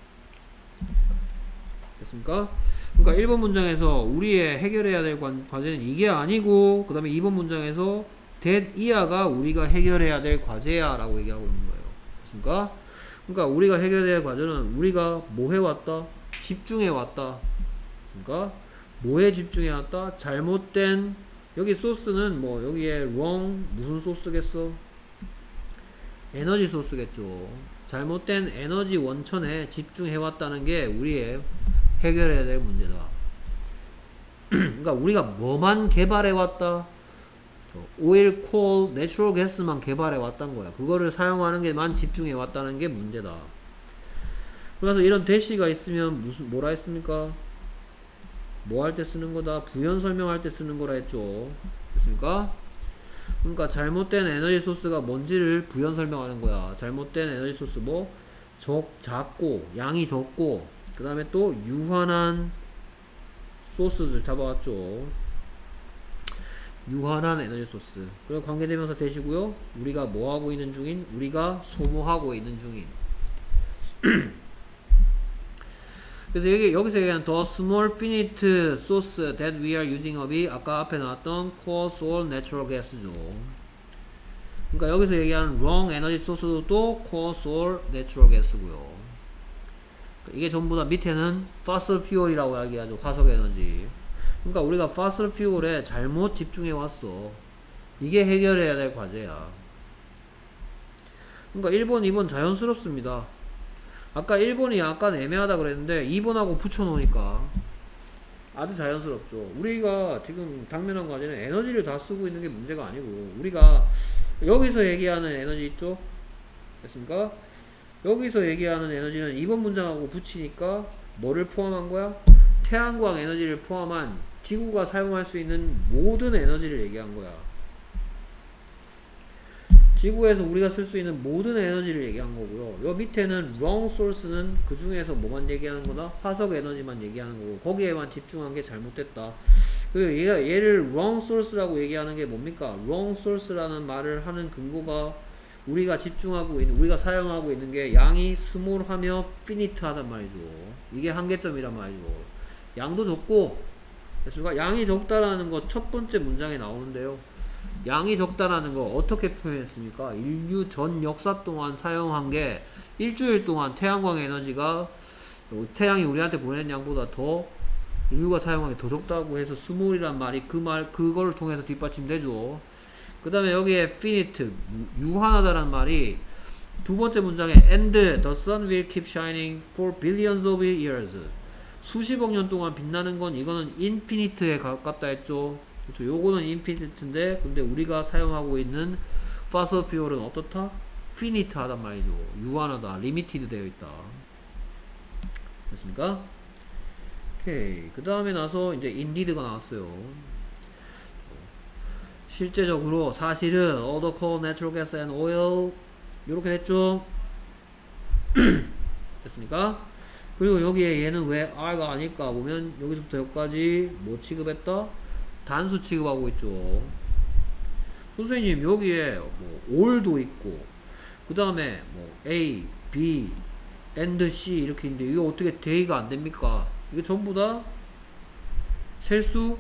됐습니까? 그러니까 1번 문장에서 우리의 해결해야 될 과제는 이게 아니고, 그 다음에 2번 문장에서 that 이하가 우리가 해결해야 될 과제야 라고 얘기하고 있는 거예요. 됐습니까? 그러니까 우리가 해결해야 될 과제는 우리가 뭐 해왔다? 집중해왔다. 그러니까 뭐에 집중해왔다? 잘못된, 여기 소스는 뭐 여기에 wrong 무슨 소스겠어? 에너지 소스겠죠. 잘못된 에너지 원천에 집중해왔다는 게 우리의 해결해야 될 문제다. 그러니까 우리가 뭐만 개발해왔다? 오일, 콜, 내추럴 가스만 개발해왔다는 거야. 그거를 사용하는 게만 집중해왔다는 게 문제다. 그래서 이런 대시가 있으면 뭐라 했습니까? 뭐 할 때 쓰는 거다? 부연 설명할 때 쓰는 거라 했죠. 됐습니까? 그러니까 잘못된 에너지 소스가 뭔지를 부연 설명하는 거야. 잘못된 에너지 소스 뭐? 작고 양이 적고, 그 다음에 또 유한한 소스들 잡아왔죠. 유한한 에너지 소스. 그리고 관계대명사 대시고요. 우리가 뭐 하고 있는 중인? 우리가 소모하고 있는 중인. 그래서 여기서 얘기하는 the small finite source that we are using up이 아까 앞에 나왔던 coal, soil, natural gas죠. 그러니까 여기서 얘기하는 wrong 에너지 소스도 또 coal, soil, natural gas고요. 이게 전부 다 밑에는 fossil fuel이라고 얘기하죠. 화석 에너지. 그러니까 우리가 fossil fuel에 잘못 집중해 왔어. 이게 해결해야 될 과제야. 그러니까 1번, 2번 자연스럽습니다. 아까 1번이 약간 애매하다 그랬는데 2번하고 붙여놓으니까 아주 자연스럽죠. 우리가 지금 당면한 과제는 에너지를 다 쓰고 있는 게 문제가 아니고, 우리가 여기서 얘기하는 에너지 있죠? 됐습니까? 여기서 얘기하는 에너지는 2번 문장하고 붙이니까 뭐를 포함한 거야? 태양광 에너지를 포함한 지구가 사용할 수 있는 모든 에너지를 얘기한 거야. 지구에서 우리가 쓸 수 있는 모든 에너지를 얘기한 거고요. 요 밑에는 wrong source는 그 중에서 뭐만 얘기하는 거다? 화석 에너지만 얘기하는 거고, 거기에만 집중한 게 잘못됐다. 그리고 얘를 wrong source라고 얘기하는 게 뭡니까? wrong source라는 말을 하는 근거가 우리가 집중하고 있는, 우리가 사용하고 있는 게 양이 스몰하며 피니트하단 말이죠. 이게 한계점이란 말이죠. 양도 적고, 됐습니까? 양이 적다라는 거 첫 번째 문장에 나오는데요. 양이 적다라는 거 어떻게 표현했습니까? 인류 전 역사 동안 사용한 게 일주일 동안 태양광 에너지가 태양이 우리한테 보내는 양보다 더 인류가 사용한 게 더 적다고 해서 스몰이란 말이 그걸 통해서 뒷받침되죠. 그 다음에 여기에 finite, 유한하다란 말이 두 번째 문장에 and the sun will keep shining for billions of years. 수십억 년 동안 빛나는 건 이거는 infinite에 가깝다 했죠. 그렇죠. 요거는 infinite인데, 근데 우리가 사용하고 있는 fossil fuel은 어떻다? finite 하단 말이죠. 유한하다, limited 되어 있다. 됐습니까? 오케이. 그 다음에 나서 이제 indeed가 나왔어요. 실제적으로 사실은 all the coal, natural gas and oil 요렇게 됐죠. 됐습니까? 그리고 여기에 얘는 왜 R가 아닐까 보면 여기서부터 여기까지 뭐 취급했다? 단수 취급하고 있죠. 선생님 여기에 뭐 all도 있고, 그 다음에 뭐 A, B, and C 이렇게 있는데 이거 어떻게 대의가 안 됩니까? 이게 전부 다 셀 수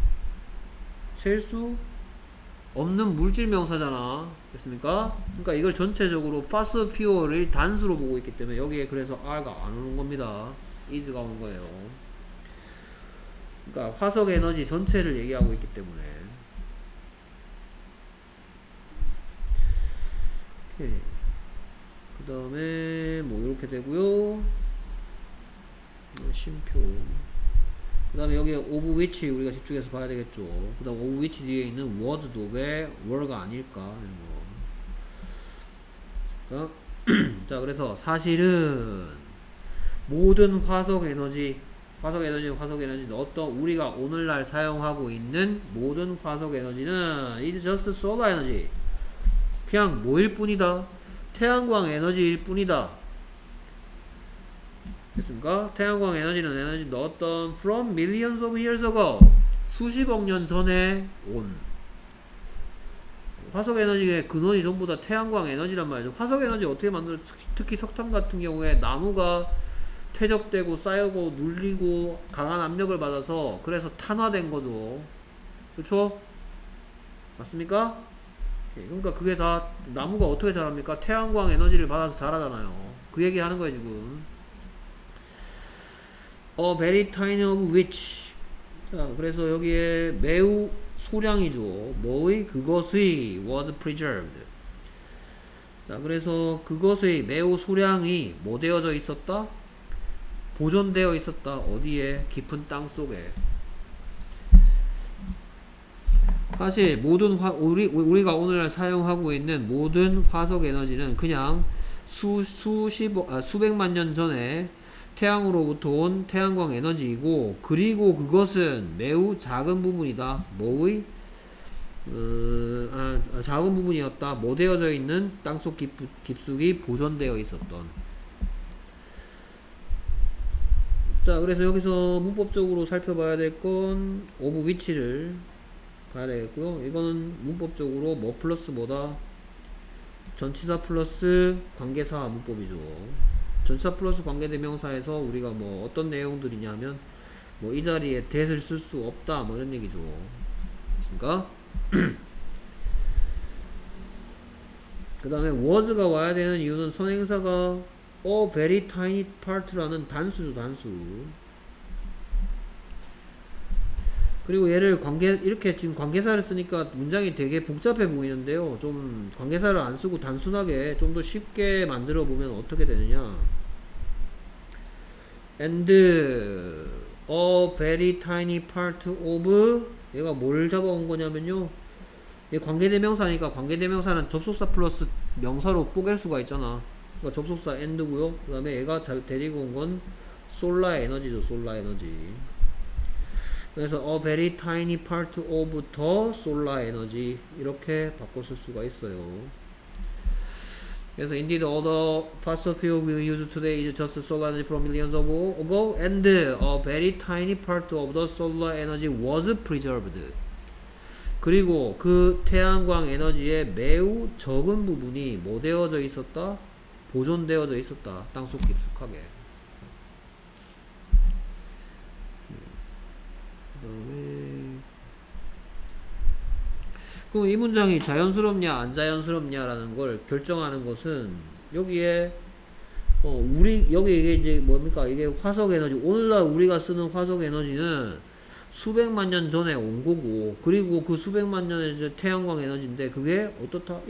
없는 물질 명사잖아. 됐습니까? 그러니까 이걸 전체적으로 fossil fuel을 단수로 보고 있기 때문에 여기에 그래서 R가 안 오는 겁니다. is가 오는 거예요. 그러니까 화석 에너지 전체를 얘기하고 있기 때문에. 오케이. 그 다음에 뭐 이렇게 되고요. 쉼표. 그 다음에 여기 of which 우리가 집중해서 봐야 되겠죠. 그 다음 of which 뒤에 있는 was도 왜 were가 아닐까 이런 거. 어? 자, 그래서 사실은 모든 화석 에너지는 어떤 우리가 오늘날 사용하고 있는 모든 화석 에너지는 it's just solar energy. 그냥 뭐일 뿐이다? 태양광 에너지일 뿐이다. 됐습니까? 태양광 에너지는 어떤 from millions of years ago 수십억 년 전에 온 화석 에너지의 근원이 전부 다 태양광 에너지란 말이죠. 화석 에너지 어떻게 만들어? 특히 석탄 같은 경우에 나무가 퇴적되고 쌓이고 눌리고 강한 압력을 받아서 그래서 탄화된 거죠. 그렇죠? 맞습니까? 그러니까 그게 다 나무가 어떻게 자랍니까? 태양광 에너지를 받아서 자라잖아요. 그 얘기 하는 거예요 지금. A very tiny of which. 자, 그래서 여기에 매우 소량이죠. 뭐의? 그것의 was preserved. 자, 그래서 그것의 매우 소량이 뭐 되어져 있었다? 보존되어 있었다. 어디에? 깊은 땅 속에. 사실 모든 우리가 오늘 사용하고 있는 모든 화석 에너지는 그냥 수백만 년 전에 태양으로부터 온 태양광 에너지이고, 그리고 그것은 매우 작은 부분이다. 뭐의? 작은 부분이었다. 뭐 되어져 있는? 땅속 깊숙이 보존되어 있었던. 자, 그래서 여기서 문법적으로 살펴봐야 될 건 of which를 봐야 되겠고요. 이거는 문법적으로 뭐 플러스 뭐다? 전치사 플러스 관계사 문법이죠. 전치사 플러스 관계대명사에서 우리가 뭐 어떤 내용들이냐 하면 뭐 이 자리에 that을 쓸 수 없다 뭐 이런 얘기죠. 그러니까 그 다음에 was가 와야 되는 이유는 선행사가 a very tiny part라는 단수죠. 단수. 그리고 얘를 이렇게 지금 관계사를 쓰니까 문장이 되게 복잡해 보이는데요. 좀 관계사를 안 쓰고 단순하게 좀 더 쉽게 만들어 보면 어떻게 되느냐. And a very tiny part of, 얘가 뭘 잡아온 거냐면요. 얘 관계대명사니까 관계대명사는 접속사 플러스 명사로 뽀갤 수가 있잖아. 그러니까 접속사 and고요. 그 다음에 얘가 데리고 온 건 솔라 에너지죠. 솔라 에너지. 그래서 a very tiny part of the solar energy 이렇게 바꿔 쓸 수가 있어요. 그래서 indeed all the fossil fuel we use today is just solar energy from millions of ago, and a very tiny part of the solar energy was preserved. 그리고 그 태양광 에너지의 매우 적은 부분이 뭐 되어져 있었다? 보존되어져 있었다. 땅속 깊숙하게. 그럼 이 문장이 자연스럽냐 안 자연스럽냐라는 걸 결정하는 것은 여기에 여기 이게 이제 뭡니까? 이게 화석 에너지. 오늘날 우리가 쓰는 화석 에너지는 수백만 년 전에 온 거고, 그리고 그 수백만 년의 이제 태양광 에너지인데 그게 어떻다?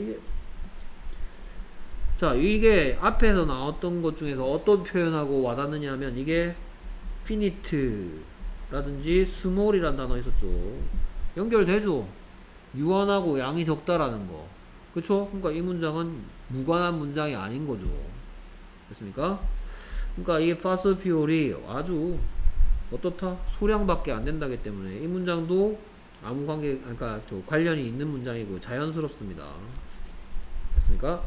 이게 앞에서 나왔던 것 중에서 어떤 표현하고 와닿느냐 하면 이게 finite 라든지 small이라는 단어 있었죠. 연결되죠. 유한하고 양이 적다라는 거. 그쵸? 그러니까 이 문장은 무관한 문장이 아닌 거죠. 됐습니까? 그러니까 이 fossil fuel이 아주 어떻다? 소량밖에 안 된다기 때문에 이 문장도 아무 그러니까 관련이 있는 문장이고 자연스럽습니다. 됐습니까?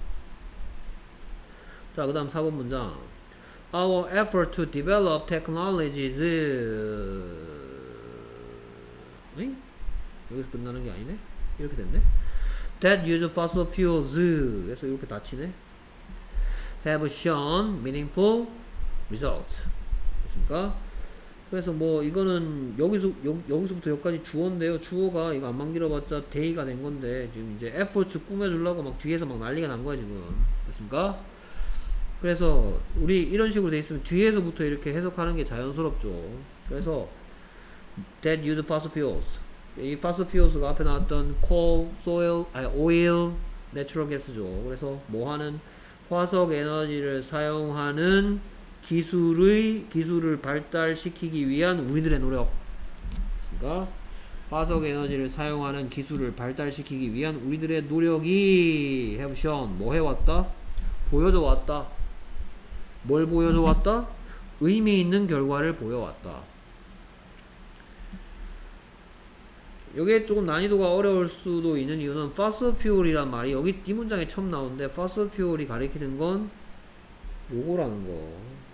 자, 그 다음 4번 문장. Our effort to develop technologies 여기서 끝나는 게 아니네? 이렇게 됐네? That use fossil fuels 그래서 이렇게 닫히네? Have shown meaningful results. 됐습니까? 그래서 뭐 이거는 여기서부터 여기까지 주어인데요. 주어가 이거 안만 길어봤자 day가 된 건데 지금 이제 efforts 꾸며주려고 막 뒤에서 막 난리가 난 거야 지금. 됐습니까? 그래서 우리 이런 식으로 돼 있으면 뒤에서부터 이렇게 해석하는 게 자연스럽죠. 그래서 that use fossil fuels, 이 fossil fuels가 앞에 나왔던 coal, soil, oil, natural gas죠. 그래서 뭐 하는 화석 에너지를 사용하는 기술을 발달시키기 위한 우리들의 노력. 그러니까 화석 에너지를 사용하는 기술을 발달시키기 위한 우리들의 노력이 have shown 뭐 해왔다? 보여줘 왔다. 뭘 보여줘 왔다? 의미 있는 결과를 보여왔다. 이게 조금 난이도가 어려울 수도 있는 이유는 fossil fuel이란 말이 여기 이 문장에 처음 나오는데 fossil fuel이 가리키는 건 요거라는 거.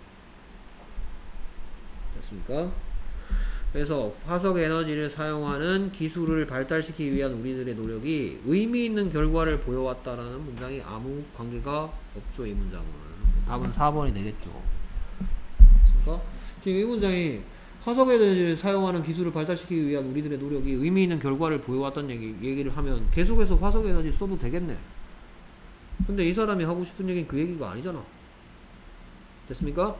됐습니까? 그래서 화석 에너지를 사용하는 기술을 발달시키기 위한 우리들의 노력이 의미 있는 결과를 보여왔다라는 문장이 아무 관계가 없죠. 이 문장은. 답은 4번이 되겠죠. 그러니까 지금 이 문장이 화석 에너지를 사용하는 기술을 발달시키기 위한 우리들의 노력이 의미 있는 결과를 보여왔다는 얘기를 하면 계속해서 화석 에너지 써도 되겠네. 근데 이 사람이 하고 싶은 얘기는 그 얘기가 아니잖아. 됐습니까?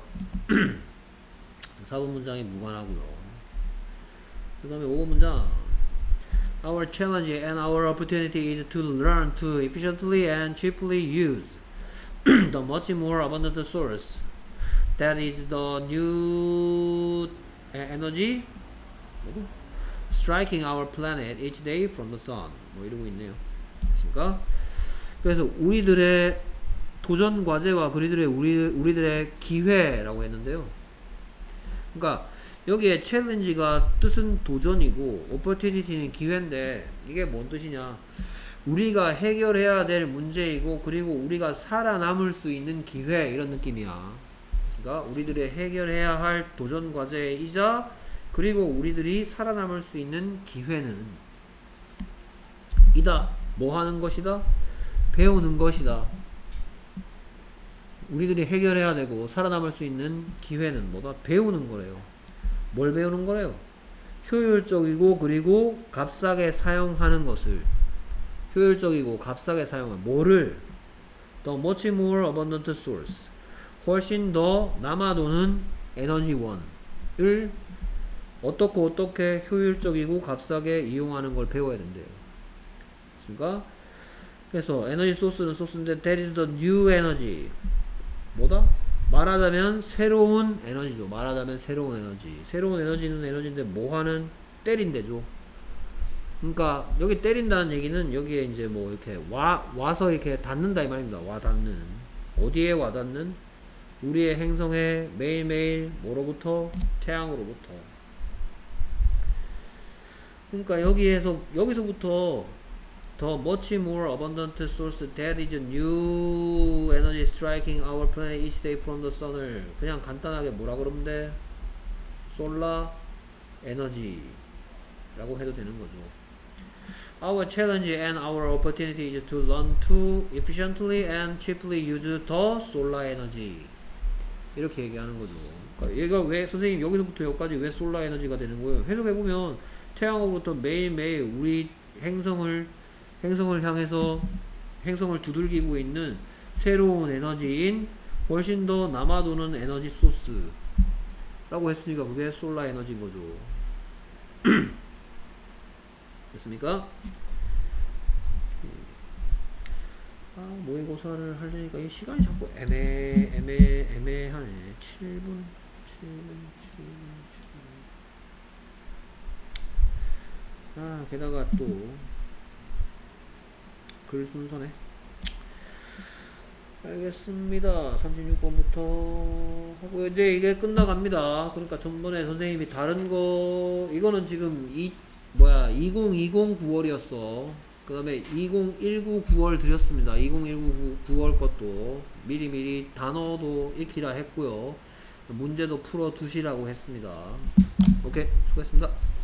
4번 문장이 무관하고요. 그 다음에 5번 문장. Our challenge and our opportunity is to learn to efficiently and cheaply use the much more abundant source that is the new energy striking our planet each day from the sun. 뭐 이러고 있네요. 됐습니까? 그래서 우리들의 도전 과제와 우리들의 기회라고 했는데요. 그러니까 여기에 challenge가 뜻은 도전이고 opportunity는 기회인데 이게 뭔 뜻이냐? 우리가 해결해야 될 문제이고 그리고 우리가 살아남을 수 있는 기회 이런 느낌이야. 그러니까 우리들의 해결해야 할 도전 과제이자 그리고 우리들이 살아남을 수 있는 기회는 이다. 뭐 하는 것이다? 배우는 것이다. 우리들이 해결해야 되고 살아남을 수 있는 기회는 뭐다? 배우는 거래요. 뭘 배우는 거래요? 효율적이고 그리고 값싸게 사용하는 것을. 효율적이고 값싸게 사용하는 뭐를? The much more abundant source. 훨씬 더 남아도는 에너지원을 어떻게 효율적이고 값싸게 이용하는 걸 배워야 된대요. 그렇습니까? 그래서 에너지 소스는 소스인데 that is the new energy. 뭐다? 말하자면 새로운 에너지죠. 말하자면 새로운 에너지. 새로운 에너지는 에너지인데 뭐하는? 때린대죠. 그러니까 여기 때린다는 얘기는 여기에 이제 뭐 이렇게 와서 이렇게 닿는다 이 말입니다. 와 닿는. 어디에 와 닿는? 우리의 행성에 매일매일 뭐로부터? 태양으로부터. 그러니까 여기서부터 The much more abundant source that is new energy striking our planet each day from the sun을 그냥 간단하게 뭐라 그러면 돼? 솔라 에너지 라고 해도 되는 거죠. Our challenge and our opportunity is to learn to efficiently and cheaply use the solar energy. 이렇게 얘기하는 거죠. 그러니까 얘가 왜 선생님 여기서부터 여기까지 왜 솔라 에너지가 되는 거예요? 해석해보면 태양으로부터 매일매일 우리 행성을 향해서 행성을 두들기고 있는 새로운 에너지인 훨씬 더 남아도는 에너지 소스 라고 했으니까 그게 솔라 에너지인 거죠. 됐습니까? 모의고사를 하려니까 이 시간이 자꾸 애매하네. 7분. 게다가 또 글 순서네. 알겠습니다. 36번부터 하고 이제 이게 끝나갑니다. 그러니까 전번에 선생님이 다른 거 이거는 지금 2020 9월이었어. 그 다음에 2019 9월 드렸습니다. 2019 9월 것도 미리미리 단어도 익히라 했고요. 문제도 풀어 두시라고 했습니다. 오케이, 수고했습니다.